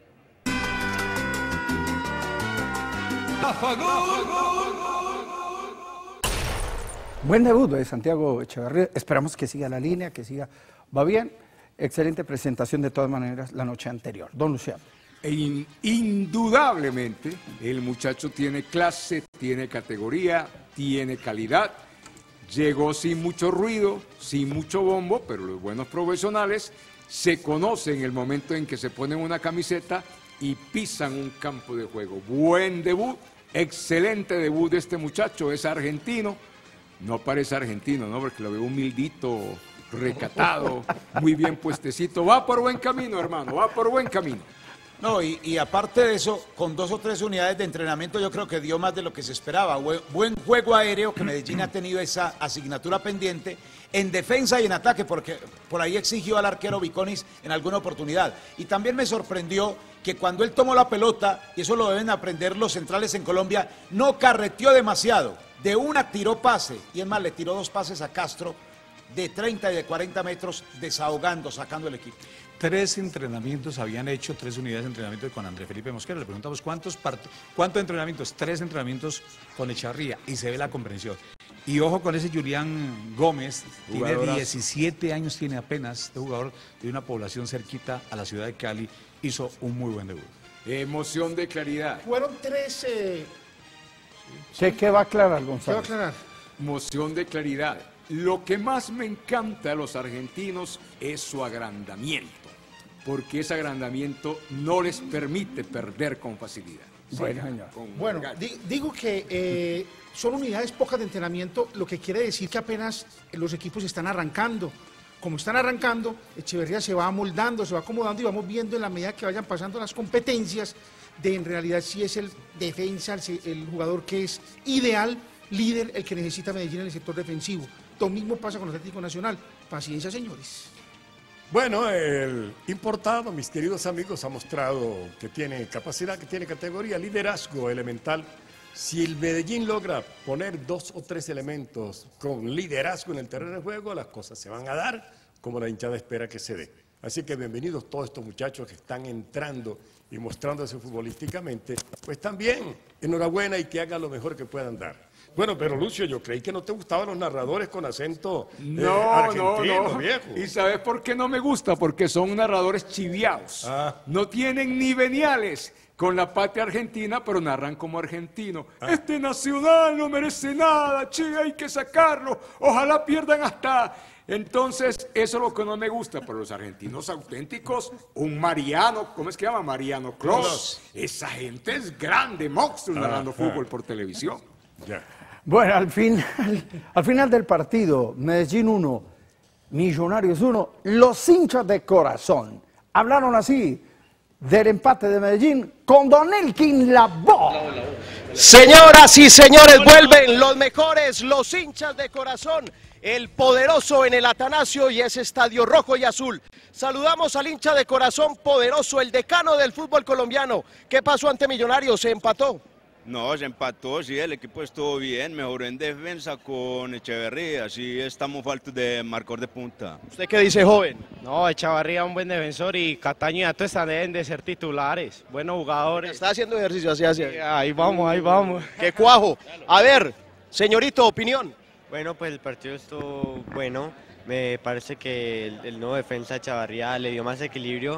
Rafa Gol. Buen debut de Santiago Echeverría. Esperamos que siga la línea, que siga. Va bien. Excelente presentación de todas maneras la noche anterior. Don Luciano. Indudablemente, el muchacho tiene clase, tiene categoría, tiene calidad. Llegó sin mucho ruido, sin mucho bombo, pero los buenos profesionales se conocen en el momento en que se ponen una camiseta y pisan un campo de juego. Buen debut, excelente debut de este muchacho, es argentino. No parece argentino, ¿no? Porque lo veo humildito, recatado, muy bien puestecito. Va por buen camino, hermano, va por buen camino. No, y aparte de eso, con 2 o 3 unidades de entrenamiento yo creo que dio más de lo que se esperaba. Buen juego aéreo, que Medellín ha tenido esa asignatura pendiente, en defensa y en ataque, porque por ahí exigió al arquero Viconis en alguna oportunidad. Y también me sorprendió que cuando él tomó la pelota, y eso lo deben aprender los centrales en Colombia, no carreteó demasiado. De una tiró pase, y es más, le tiró 2 pases a Castro de 30 y de 40 metros, desahogando, sacando el equipo. 3 entrenamientos habían hecho, 3 unidades de entrenamiento con André Felipe Mosquera. Le preguntamos cuántos entrenamientos, 3 entrenamientos con Echeverría, y se ve la comprensión. Y ojo con ese Julián Gómez, tiene 17 años, tiene apenas, este jugador de una población cerquita a la ciudad de Cali, hizo un muy buen debut. Emoción de claridad. Fueron 3... ¿Qué va a aclarar, Gonzalo? ¿Qué va a aclarar? Moción de claridad. Lo que más me encanta a los argentinos es su agrandamiento, porque ese agrandamiento no les permite perder con facilidad. Bueno, señor. Bueno, digo que son unidades pocas de entrenamiento, lo que quiere decir que apenas los equipos están arrancando. Como están arrancando, Echeverría se va amoldando, se va acomodando y vamos viendo en la medida que vayan pasando las competencias de en realidad si es el defensa, el jugador que es ideal, líder, el que necesita Medellín en el sector defensivo. Lo mismo pasa con el Atlético Nacional. Paciencia, señores. Bueno, el importado, mis queridos amigos, ha mostrado que tiene capacidad, que tiene categoría, liderazgo elemental. Si el Medellín logra poner 2 o 3 elementos con liderazgo en el terreno de juego, las cosas se van a dar como la hinchada espera que se dé. Así que bienvenidos todos estos muchachos que están entrando y mostrándose futbolísticamente. Pues también, enhorabuena y que hagan lo mejor que puedan dar. Bueno, pero Lucio, yo creí que no te gustaban los narradores con acento argentino, viejo. ¿Y sabes por qué no me gusta? Porque son narradores chiviados. No tienen ni veniales con la patria argentina, pero narran como argentino. Este Nacional no merece nada, che, hay que sacarlo. Ojalá pierdan hasta... Entonces, eso es lo que no me gusta, pero los argentinos auténticos, un Mariano, ¿cómo es que llama? Mariano Clos. Esa gente es grande, monstruo narrando fútbol por televisión. Ya. Bueno, al final del partido, Medellín 1, Millonarios 1, los hinchas de corazón hablaron así del empate de Medellín con Don Elkin Lavoe. Señoras y señores, vuelven los mejores, los hinchas de corazón, el poderoso en el Atanasio y ese estadio rojo y azul. Saludamos al hincha de corazón poderoso, el decano del fútbol colombiano. ¿Qué pasó ante Millonarios? ¿Se empató? No, se empató, sí, el equipo estuvo bien, mejoró en defensa con Echeverría, sí estamos faltos de marcador de punta. ¿Usted qué dice, joven? No, Echeverría es un buen defensor y Cataño y Ato están deben de ser titulares, buenos jugadores. Está haciendo ejercicio así. Ahí vamos, ahí vamos. ¡Qué cuajo! A ver, señorito, opinión. Bueno, pues el partido estuvo bueno, me parece que el nuevo defensa Echeverría le dio más equilibrio,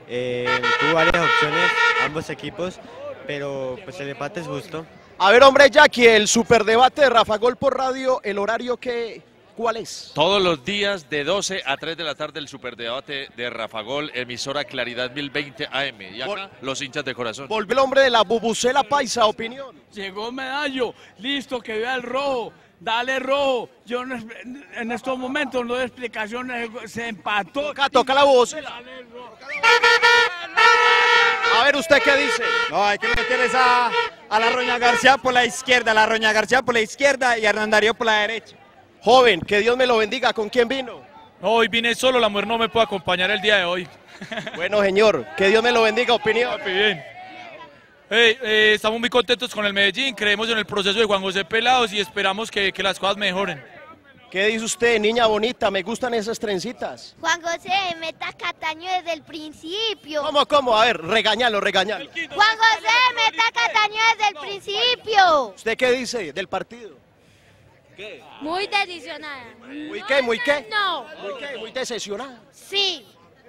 tuvo varias opciones, ambos equipos, pero pues el empate es justo. A ver, hombre, Jackie, el superdebate de Rafa Gol por radio, ¿el horario cuál es? Todos los días de 12 a 3 de la tarde el superdebate de Rafa Gol, emisora Claridad 1020 AM. Y acá los hinchas de corazón. Volvió el hombre de la bubucela paisa, opinión. Llegó Medallo, listo, que vea el rojo. Dale rojo, yo en estos momentos no doy explicaciones, se empató. Toca la voz. A ver, ¿usted qué dice? No, hay que meter a la Roña García por la izquierda, y a Hernán Darío por la derecha. Joven, que Dios me lo bendiga, ¿con quién vino? No, hoy vine solo, la mujer no me puede acompañar el día de hoy. Bueno, señor, que Dios me lo bendiga. Opinión. Bien. Estamos muy contentos con el Medellín, creemos en el proceso de Juan José Pelados y esperamos que las cosas mejoren. ¿Qué dice usted, niña bonita? Me gustan esas trencitas. Juan José, meta a Cataño desde el principio. ¿Cómo? A ver, regañalo. Juan José, meta a Cataño desde el principio. ¿Usted qué dice del partido? ¿Qué? Muy decepcionada. ¿Muy qué? ¿Muy qué? No. ¿Muy qué? ¿Muy decepcionada? Sí.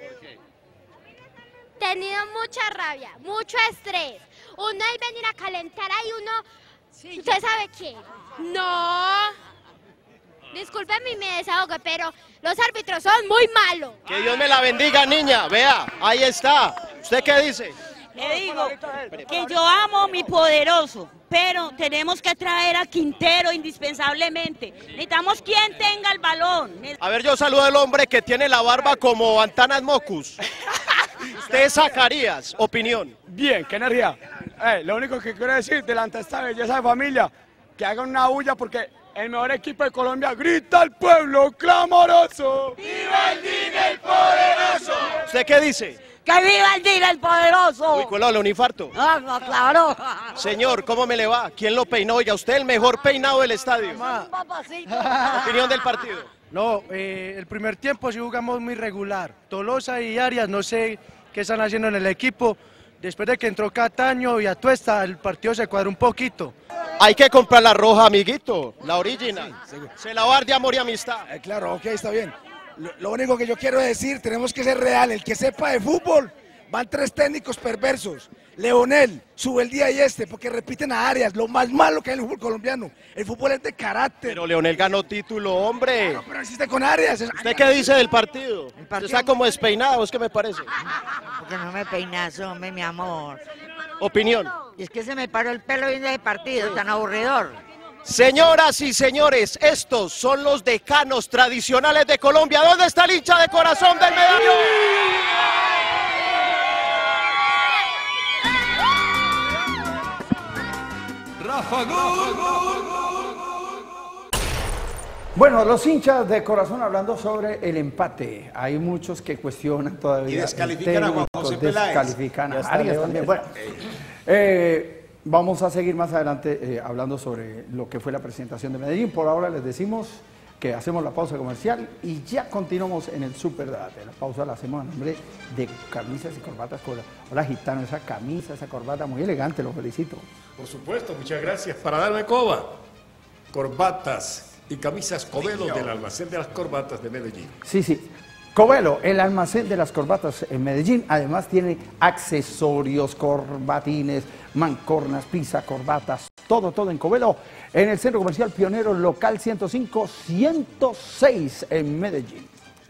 Tenido mucha rabia, mucho estrés. Uno al venir a calentar ahí uno, ¿usted sabe qué? No. Disculpe mi desahogo, pero los árbitros son muy malos. Que Dios me la bendiga, niña. Vea, ahí está. ¿Usted qué dice? Le digo que yo amo a mi poderoso, pero tenemos que traer a Quintero indispensablemente. Necesitamos quien tenga el balón. A ver, yo saludo al hombre que tiene la barba como Antanas Mocus. Usted es Zacarías, opinión. Bien, qué energía. Lo único que quiero decir delante de esta belleza de familia, que hagan una bulla porque el mejor equipo de Colombia grita al pueblo clamoroso. ¡Viva el DIN, el poderoso! ¿Usted qué dice? ¡Que viva el DIN, el poderoso! Uy, ¿cuál un infarto? No, claro. Señor, ¿cómo me le va? ¿Quién lo peinó? Oiga, usted el mejor peinado del estadio. Opinión del partido. No, el primer tiempo sí jugamos muy regular. Tolosa y Arias, no sé qué están haciendo en el equipo. Después de que entró Cataño y Atuesta, el partido se cuadró un poquito. Hay que comprar la roja, amiguito, la original. Sí. Se la va a dar de amor y amistad. Claro, ok, está bien. Lo único que yo quiero decir, tenemos que ser real. El que sepa de fútbol, van 3 técnicos perversos. Leonel, Subeldía y porque repiten a Arias, lo más malo que hay en el fútbol colombiano. El fútbol es de carácter. Pero Leonel ganó título, hombre. Claro, pero existe con Arias. ¿Usted qué dice del partido? Usted está como despeinado, es que me parece. Porque no me peinas, hombre, mi amor. Opinión. Y es que se me paró el pelo viendo ese partido, tan aburridor. Señoras y señores, estos son los decanos tradicionales de Colombia. ¿Dónde está el hincha de corazón del Medellín? Rafa Gol. Bueno, los hinchas de corazón hablando sobre el empate. Hay muchos que cuestionan todavía. Y descalifican a Juan José Peláez. Descalifican a Arias también. Bueno, vamos a seguir más adelante hablando sobre lo que fue la presentación de Medellín. Por ahora les decimos que hacemos la pausa comercial y ya continuamos en el Superdebate. La pausa la hacemos a nombre de Camisas y Corbatas Cola. Hola, gitano, esa camisa, esa corbata, muy elegante, lo felicito. Por supuesto, muchas gracias. Para darme coba, corbatas y camisas Covelo del almacén de las corbatas de Medellín. Sí. Covelo, el almacén de las corbatas en Medellín, además tiene accesorios, corbatines, mancornas, pizza, corbatas, todo en Covelo, en el Centro Comercial Pionero Local 105-106 en Medellín.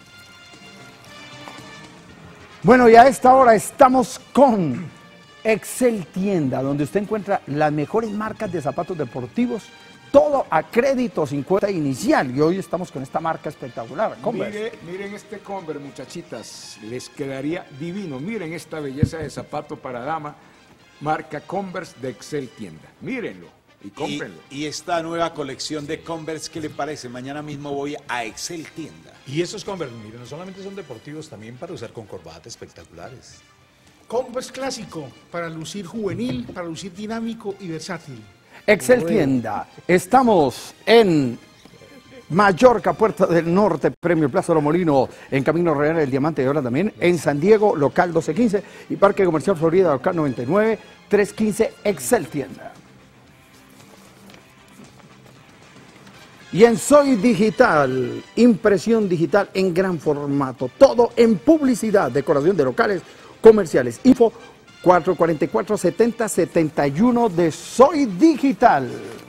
Bueno, y a esta hora estamos con Excel Tienda, donde usted encuentra las mejores marcas de zapatos deportivos, todo a crédito sin cuota inicial. Y hoy estamos con esta marca espectacular, Converse. Miren este Converse, muchachitas, les quedaría divino. Miren esta belleza de zapato para dama, marca Converse de Excel Tienda. Mírenlo y cómprenlo. Y esta nueva colección de Converse, ¿qué le parece? Mañana mismo voy a Excel Tienda. Y esos Converse, miren, no solamente son deportivos, también para usar con corbata espectaculares. Converse clásico, para lucir juvenil, para lucir dinámico y versátil. Excel Tienda, estamos en Mallorca, Puerta del Norte, Premio Plaza Los Molinos, en Camino Real del Diamante de Oro también, en San Diego, local 1215, y Parque Comercial Florida, local 99, 315, Excel Tienda. Y en Soy Digital, impresión digital en gran formato, todo en publicidad, decoración de locales comerciales. Info 444-7071 de Soy Digital.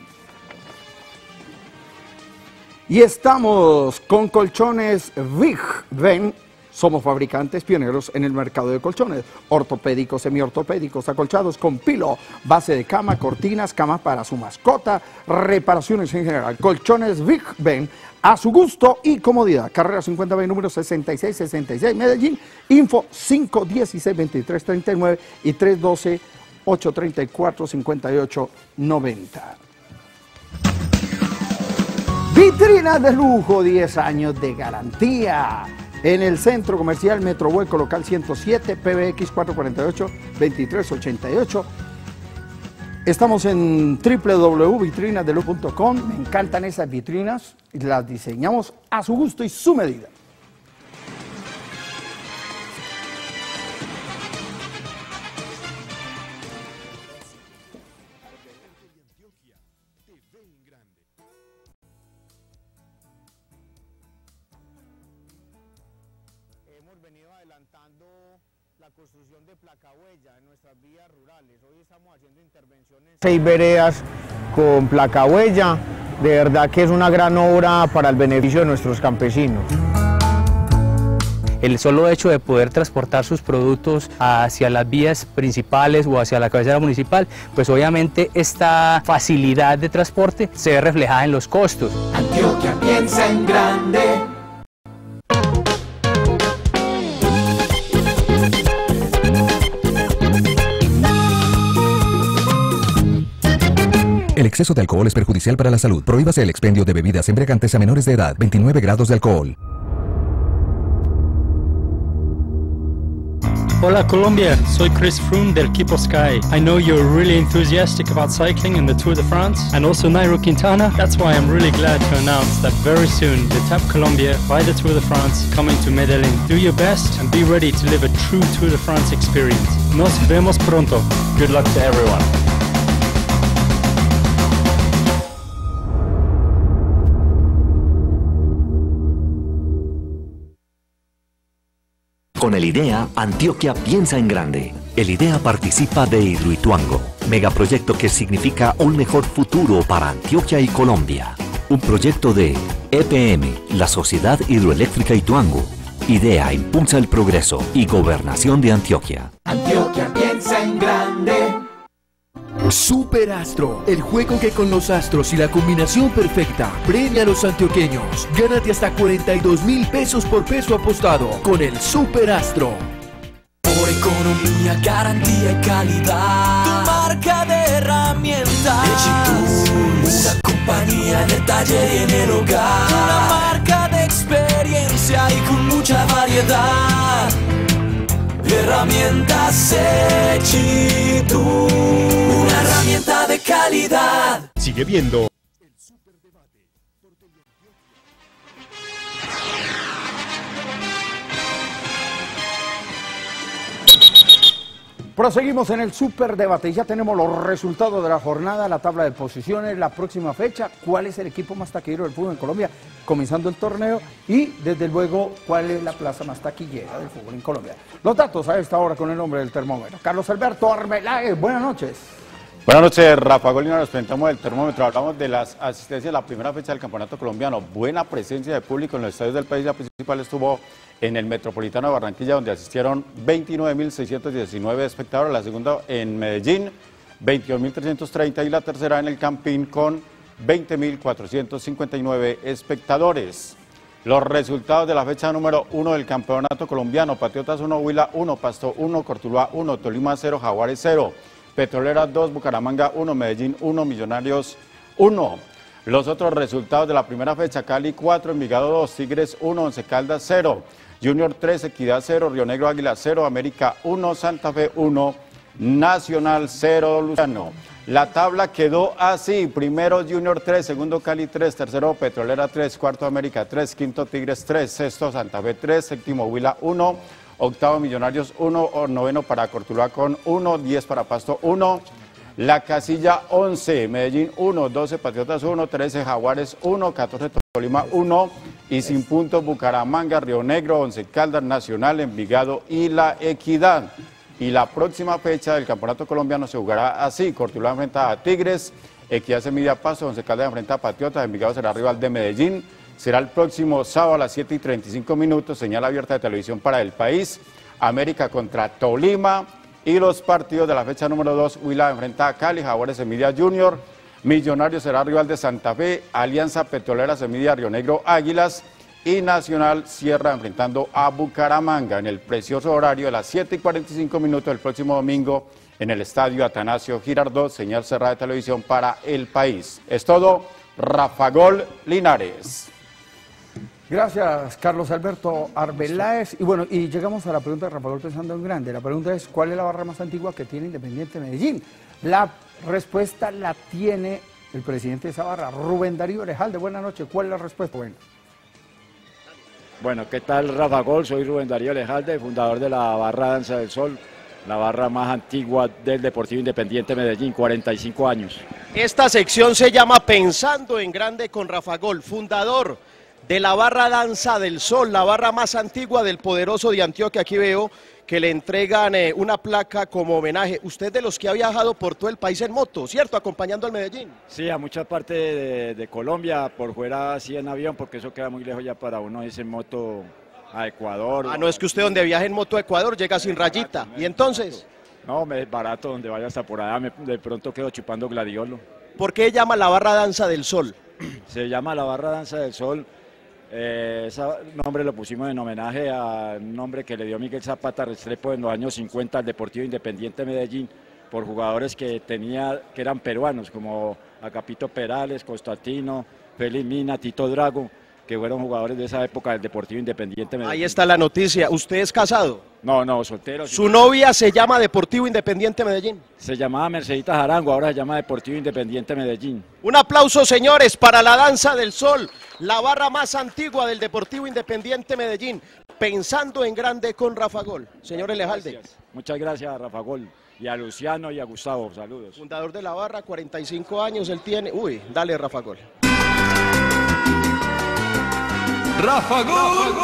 Y estamos con colchones Big Ben. Somos fabricantes pioneros en el mercado de colchones ortopédicos, semiortopédicos, acolchados con pilo, base de cama, cortinas, camas para su mascota, reparaciones en general. Colchones Big Ben a su gusto y comodidad. Carrera 50B, número 6666, Medellín. Info 516-2339 y 312-834-5890. Vitrina de lujo, 10 años de garantía. en el Centro Comercial Metrohueco, local 107, PBX 448-2388. Estamos en www.vitrinasdeluz.com. Me encantan esas vitrinas, las diseñamos a su gusto y su medida. Hemos venido adelantando la construcción de placahuella en nuestras vías rurales. Hoy estamos haciendo intervenciones. 6 veredas con placahuella. De verdad que es una gran obra para el beneficio de nuestros campesinos. El solo hecho de poder transportar sus productos hacia las vías principales o hacia la cabecera municipal, pues obviamente esta facilidad de transporte se ve reflejada en los costos. Antioquia piensa en grande. El exceso de alcohol es perjudicial para la salud. Prohíbase el expendio de bebidas embriagantes a menores de edad. 29 grados de alcohol. Hola Colombia, soy Chris Froome del equipo Sky. I know you're really enthusiastic about cycling in the Tour de France and also Nairo Quintana. That's why I'm really glad to announce that very soon the TAP Colombia by the Tour de France coming to Medellin. Do your best and be ready to live a true Tour de France experience. Nos vemos pronto. Good luck to everyone. Con el IDEA, Antioquia piensa en grande. El IDEA participa de Hidroituango, megaproyecto que significa un mejor futuro para Antioquia y Colombia. Un proyecto de EPM, la Sociedad Hidroeléctrica Ituango. IDEA impulsa el progreso y gobernación de Antioquia. Antioquia piensa en grande. Superastro, el juego que con los astros y la combinación perfecta premia a los antioqueños. Gánate hasta 42.000 pesos por peso apostado con el Superastro. Por economía, garantía y calidad. Tu marca de herramientas. Una compañía en el taller y en el hogar. Una marca de experiencia y con mucha variedad. Herramientas Echitu, una herramienta de calidad. Sigue viendo. Proseguimos en el superdebate y ya tenemos los resultados de la jornada, la tabla de posiciones, la próxima fecha, cuál es el equipo más taquillero del fútbol en Colombia comenzando el torneo y desde luego cuál es la plaza más taquillera del fútbol en Colombia. Los datos a esta hora con el nombre del termómetro. Carlos Alberto Arbeláez, buenas noches. Buenas noches, Rafa Golina, nos presentamos el termómetro, hablamos de las asistencias de la primera fecha del campeonato colombiano, buena presencia de público en los estadios del país, la principal estuvo en el Metropolitano de Barranquilla, donde asistieron 29.619 espectadores, la segunda en Medellín, 22.330 y la tercera en el Campín con 20.459 espectadores. Los resultados de la fecha número 1 del campeonato colombiano, Patriotas 1, Huila 1, Pasto 1, Cortuluá 1, Tolima 0, Jaguares 0, Petrolera 2, Bucaramanga 1, Medellín 1, Millonarios 1. Los otros resultados de la primera fecha, Cali 4, Envigado 2, Tigres 1, Once Caldas 0, Junior 3, Equidad 0, Río Negro Águila 0, América 1, Santa Fe 1, Nacional 0, Luciano. La tabla quedó así, primero Junior 3, segundo Cali 3, tercero Petrolera 3, cuarto América 3, quinto Tigres 3, sexto Santa Fe 3, séptimo Huila 1, octavo Millonarios 1, noveno para Cortuluá con 1, 10 para Pasto 1, la casilla 11, Medellín 1, 12 Patriotas 1, 13 Jaguares 1, 14 Tolima 1 y sin puntos Bucaramanga, Río Negro, Once Caldas, Nacional, Envigado y La Equidad. Y la próxima fecha del campeonato colombiano se jugará así, Cortuluá enfrenta a Tigres, Equidad se mide a Pasto, Once Caldas enfrenta a Patriotas, Envigado será rival de Medellín. Será el próximo sábado a las 7:35 minutos, señal abierta de televisión para el país. América contra Tolima y los partidos de la fecha número 2, Huila enfrenta a Cali, Jaguares se mide a Junior, Millonarios será rival de Santa Fe, Alianza Petrolera se mide a Río Negro Águilas y Nacional cierra enfrentando a Bucaramanga en el precioso horario de las 7:45 minutos del próximo domingo en el estadio Atanasio Girardot, señal cerrada de televisión para el país. Es todo, Rafa Gol Linares. Gracias, Carlos Alberto Arbeláez. Y bueno, y llegamos a la pregunta de Rafael pensando en grande. La pregunta es, ¿cuál es la barra más antigua que tiene Independiente Medellín? La respuesta la tiene el presidente de esa barra, Rubén Darío Elejalde. Buenas noches, ¿cuál es la respuesta? Bueno, ¿qué tal, Rafa Gol? Soy Rubén Darío Elejalde, fundador de la barra Danza del Sol, la barra más antigua del Deportivo Independiente Medellín, 45 años. Esta sección se llama Pensando en Grande con Rafa Gol, fundador de la barra Danza del Sol, la barra más antigua del poderoso de Antioquia. Aquí veo que le entregan una placa como homenaje. Usted de los que ha viajado por todo el país en moto, ¿cierto? Acompañando al Medellín. Sí, a muchas partes de Colombia, por fuera sí en avión, porque eso queda muy lejos ya para uno irse en moto a Ecuador. Ah, no, es que usted donde viaje en moto a Ecuador llega sin rayita. ¿Y entonces? No, me es barato, donde vaya hasta por allá, de pronto quedo chupando gladiolo. ¿Por qué llama la barra Danza del Sol? Se llama la barra Danza del Sol. Ese nombre lo pusimos en homenaje al nombre que le dio Miguel Zapata Restrepo en los años 50 al Deportivo Independiente Medellín, por jugadores que eran peruanos, como Agapito Perales, Constantino, Félix Mina, Tito Drago, que fueron jugadores de esa época del Deportivo Independiente Medellín. Ahí está la noticia. ¿Usted es casado? No, soltero. ¿Su novia se llama Deportivo Independiente Medellín? Se llamaba Mercedita Jarango, ahora se llama Deportivo Independiente Medellín. Un aplauso, señores, para la Danza del Sol, la barra más antigua del Deportivo Independiente Medellín. Pensando en Grande con Rafa Gol. Señor Elejalde. Muchas gracias a Rafa Gol. Y a Luciano y a Gustavo, saludos. Fundador de la barra, 45 años él tiene. Uy, dale Rafa Gol. Rafa Gol.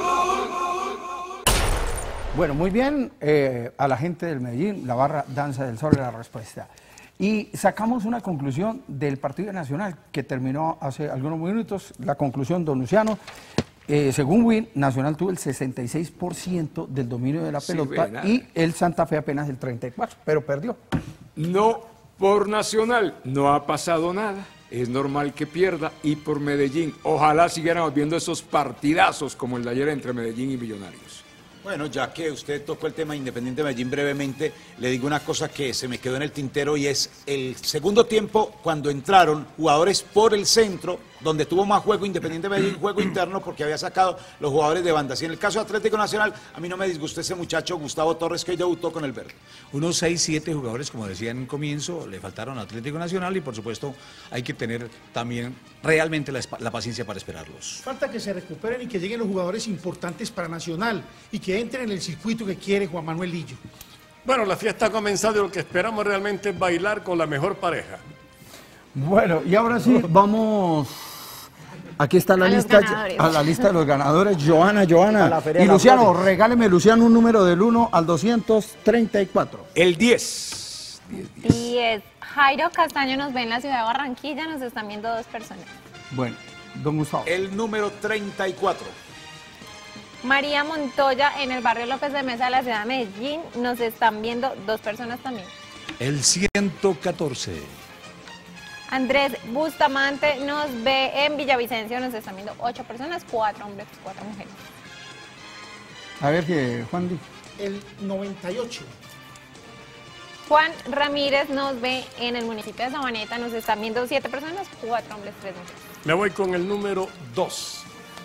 Bueno, muy bien, a la gente del Medellín, la barra Danza del Sol es la respuesta. Y sacamos una conclusión del Partido Nacional que terminó hace algunos minutos. La conclusión, don Luciano, según Win, Nacional tuvo el 66% del dominio de la pelota y el Santa Fe apenas el 34%, pero perdió. No, por Nacional no ha pasado nada. Es normal que pierda, y por Medellín, ojalá siguiéramos viendo esos partidazos como el de ayer entre Medellín y Millonarios. Bueno, ya que usted tocó el tema Independiente Medellín brevemente, le digo una cosa que se me quedó en el tintero, y es el segundo tiempo cuando entraron jugadores por el centro, donde tuvo más juego Independiente Medellín, juego interno, porque había sacado los jugadores de bandas. Y en el caso de Atlético Nacional, a mí no me disgustó ese muchacho Gustavo Torres, que debutó con el verde. Unos 6, 7 jugadores, como decía en un comienzo, le faltaron a Atlético Nacional, y por supuesto hay que tener también realmente la paciencia para esperarlos. Falta que se recuperen y que lleguen los jugadores importantes para Nacional y que entren en el circuito que quiere Juan Manuel Lillo. Bueno, la fiesta ha comenzado y lo que esperamos realmente es bailar con la mejor pareja. Bueno, y ahora sí, vamos. Aquí está la lista, a la lista de los ganadores. Joana. Y Luciano, regáleme, Luciano, un número del 1 al 234. El 10. 10. Jairo Castaño nos ve en la ciudad de Barranquilla, nos están viendo 2 personas. Bueno, don Gustavo. El número 34. María Montoya en el barrio López de Mesa de la ciudad de Medellín, nos están viendo 2 personas también. El 114. Andrés Bustamante nos ve en Villavicencio, nos están viendo 8 personas, 4 hombres, 4 mujeres. A ver, Juan Di. El 98. Juan Ramírez nos ve en el municipio de Sabaneta, nos están viendo 7 personas, 4 hombres, 3 mujeres. Me voy con el número 2.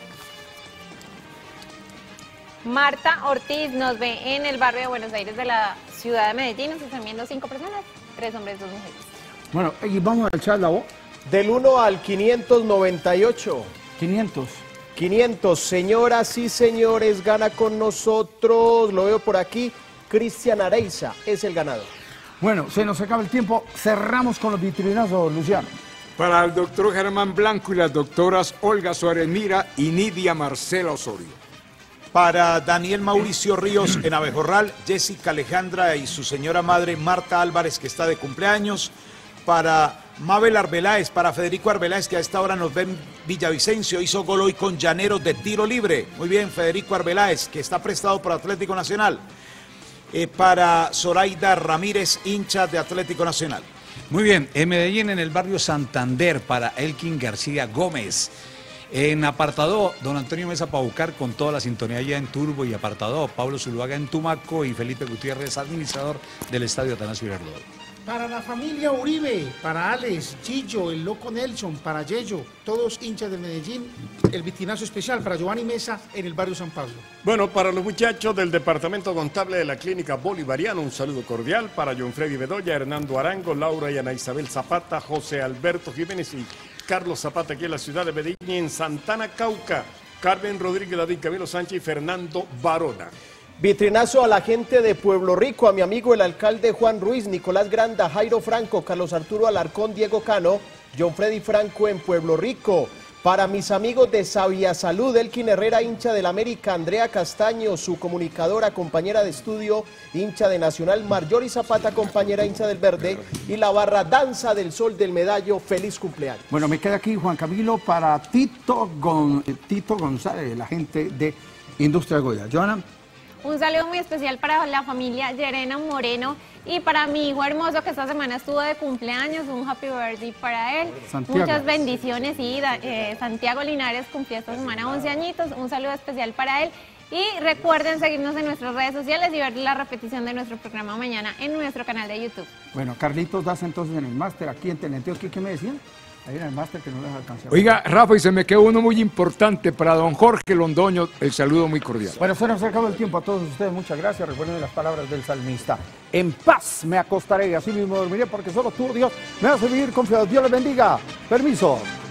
Marta Ortiz nos ve en el barrio de Buenos Aires de la ciudad de Medellín, nos están viendo 5 personas, 3 hombres, 2 mujeres. Bueno, y vamos al chat, la voz. Del 1 al 598. 500. 500, señoras y señores, gana con nosotros, lo veo por aquí, Cristian Areiza es el ganador. Bueno, se nos acaba el tiempo, cerramos con los vitrinazos, Luciano. Para el doctor Germán Blanco y las doctoras Olga Suárez Mira y Nidia Marcela Osorio. Para Daniel Mauricio Ríos en Abejorral, Jessica Alejandra y su señora madre Marta Álvarez, que está de cumpleaños. Para Mabel Arbeláez, para Federico Arbeláez, que a esta hora nos ve en Villavicencio, hizo gol hoy con Llaneros de tiro libre. Muy bien, Federico Arbeláez, que está prestado por Atlético Nacional. Para Zoraida Ramírez, hincha de Atlético Nacional. Muy bien, en Medellín, en el barrio Santander, para Elkin García Gómez. En apartado, don Antonio Mesa Paucar con toda la sintonía ya en Turbo y apartado, Pablo Zuluaga en Tumaco y Felipe Gutiérrez, administrador del Estadio Atanasio Girardot. Para la familia Uribe, para Alex, Chillo, el loco Nelson, para Yello, todos hinchas de Medellín, el vitinazo especial para Giovanni Mesa en el barrio San Pablo. Bueno, para los muchachos del departamento contable de la Clínica Bolivariana, un saludo cordial para John Freddy Bedoya, Hernando Arango, Laura y Ana Isabel Zapata, José Alberto Jiménez y Carlos Zapata aquí en la ciudad de Medellín, en Santana, Cauca, Carmen Rodríguez, David Camilo Sánchez y Fernando Barona. Vitrinazo a la gente de Pueblo Rico, a mi amigo el alcalde Juan Ruiz, Nicolás Granda, Jairo Franco, Carlos Arturo Alarcón, Diego Cano, John Freddy Franco en Pueblo Rico. Para mis amigos de Sabia Salud, Elkin Herrera, hincha del América, Andrea Castaño, su comunicadora, compañera de estudio, hincha de Nacional, Marjorie Zapata, compañera hincha del Verde, y la barra Danza del Sol del Medallo, feliz cumpleaños. Bueno, me queda aquí Juan Camilo para Tito González, la gente de Industria Goya. Joana. Un saludo muy especial para la familia Yerena Moreno y para mi hijo hermoso que esta semana estuvo de cumpleaños, un happy birthday para él. Santiago. Muchas bendiciones y Santiago Linares cumplió esta semana 11 añitos, un saludo especial para él. Y recuerden seguirnos en nuestras redes sociales y ver la repetición de nuestro programa mañana en nuestro canal de YouTube. Bueno, Carlitos Das entonces en el máster aquí en Teleantioquia, ¿qué me decían? Ahí en el máster que no les alcanzó. Oiga, Rafa, y se me quedó uno muy importante para don Jorge Londoño, el saludo muy cordial. Bueno, se nos acabó el tiempo a todos ustedes, muchas gracias. Recuerden las palabras del salmista: en paz me acostaré y así mismo dormiré, porque solo tú, Dios, me hace vivir confiado. Dios les bendiga. Permiso.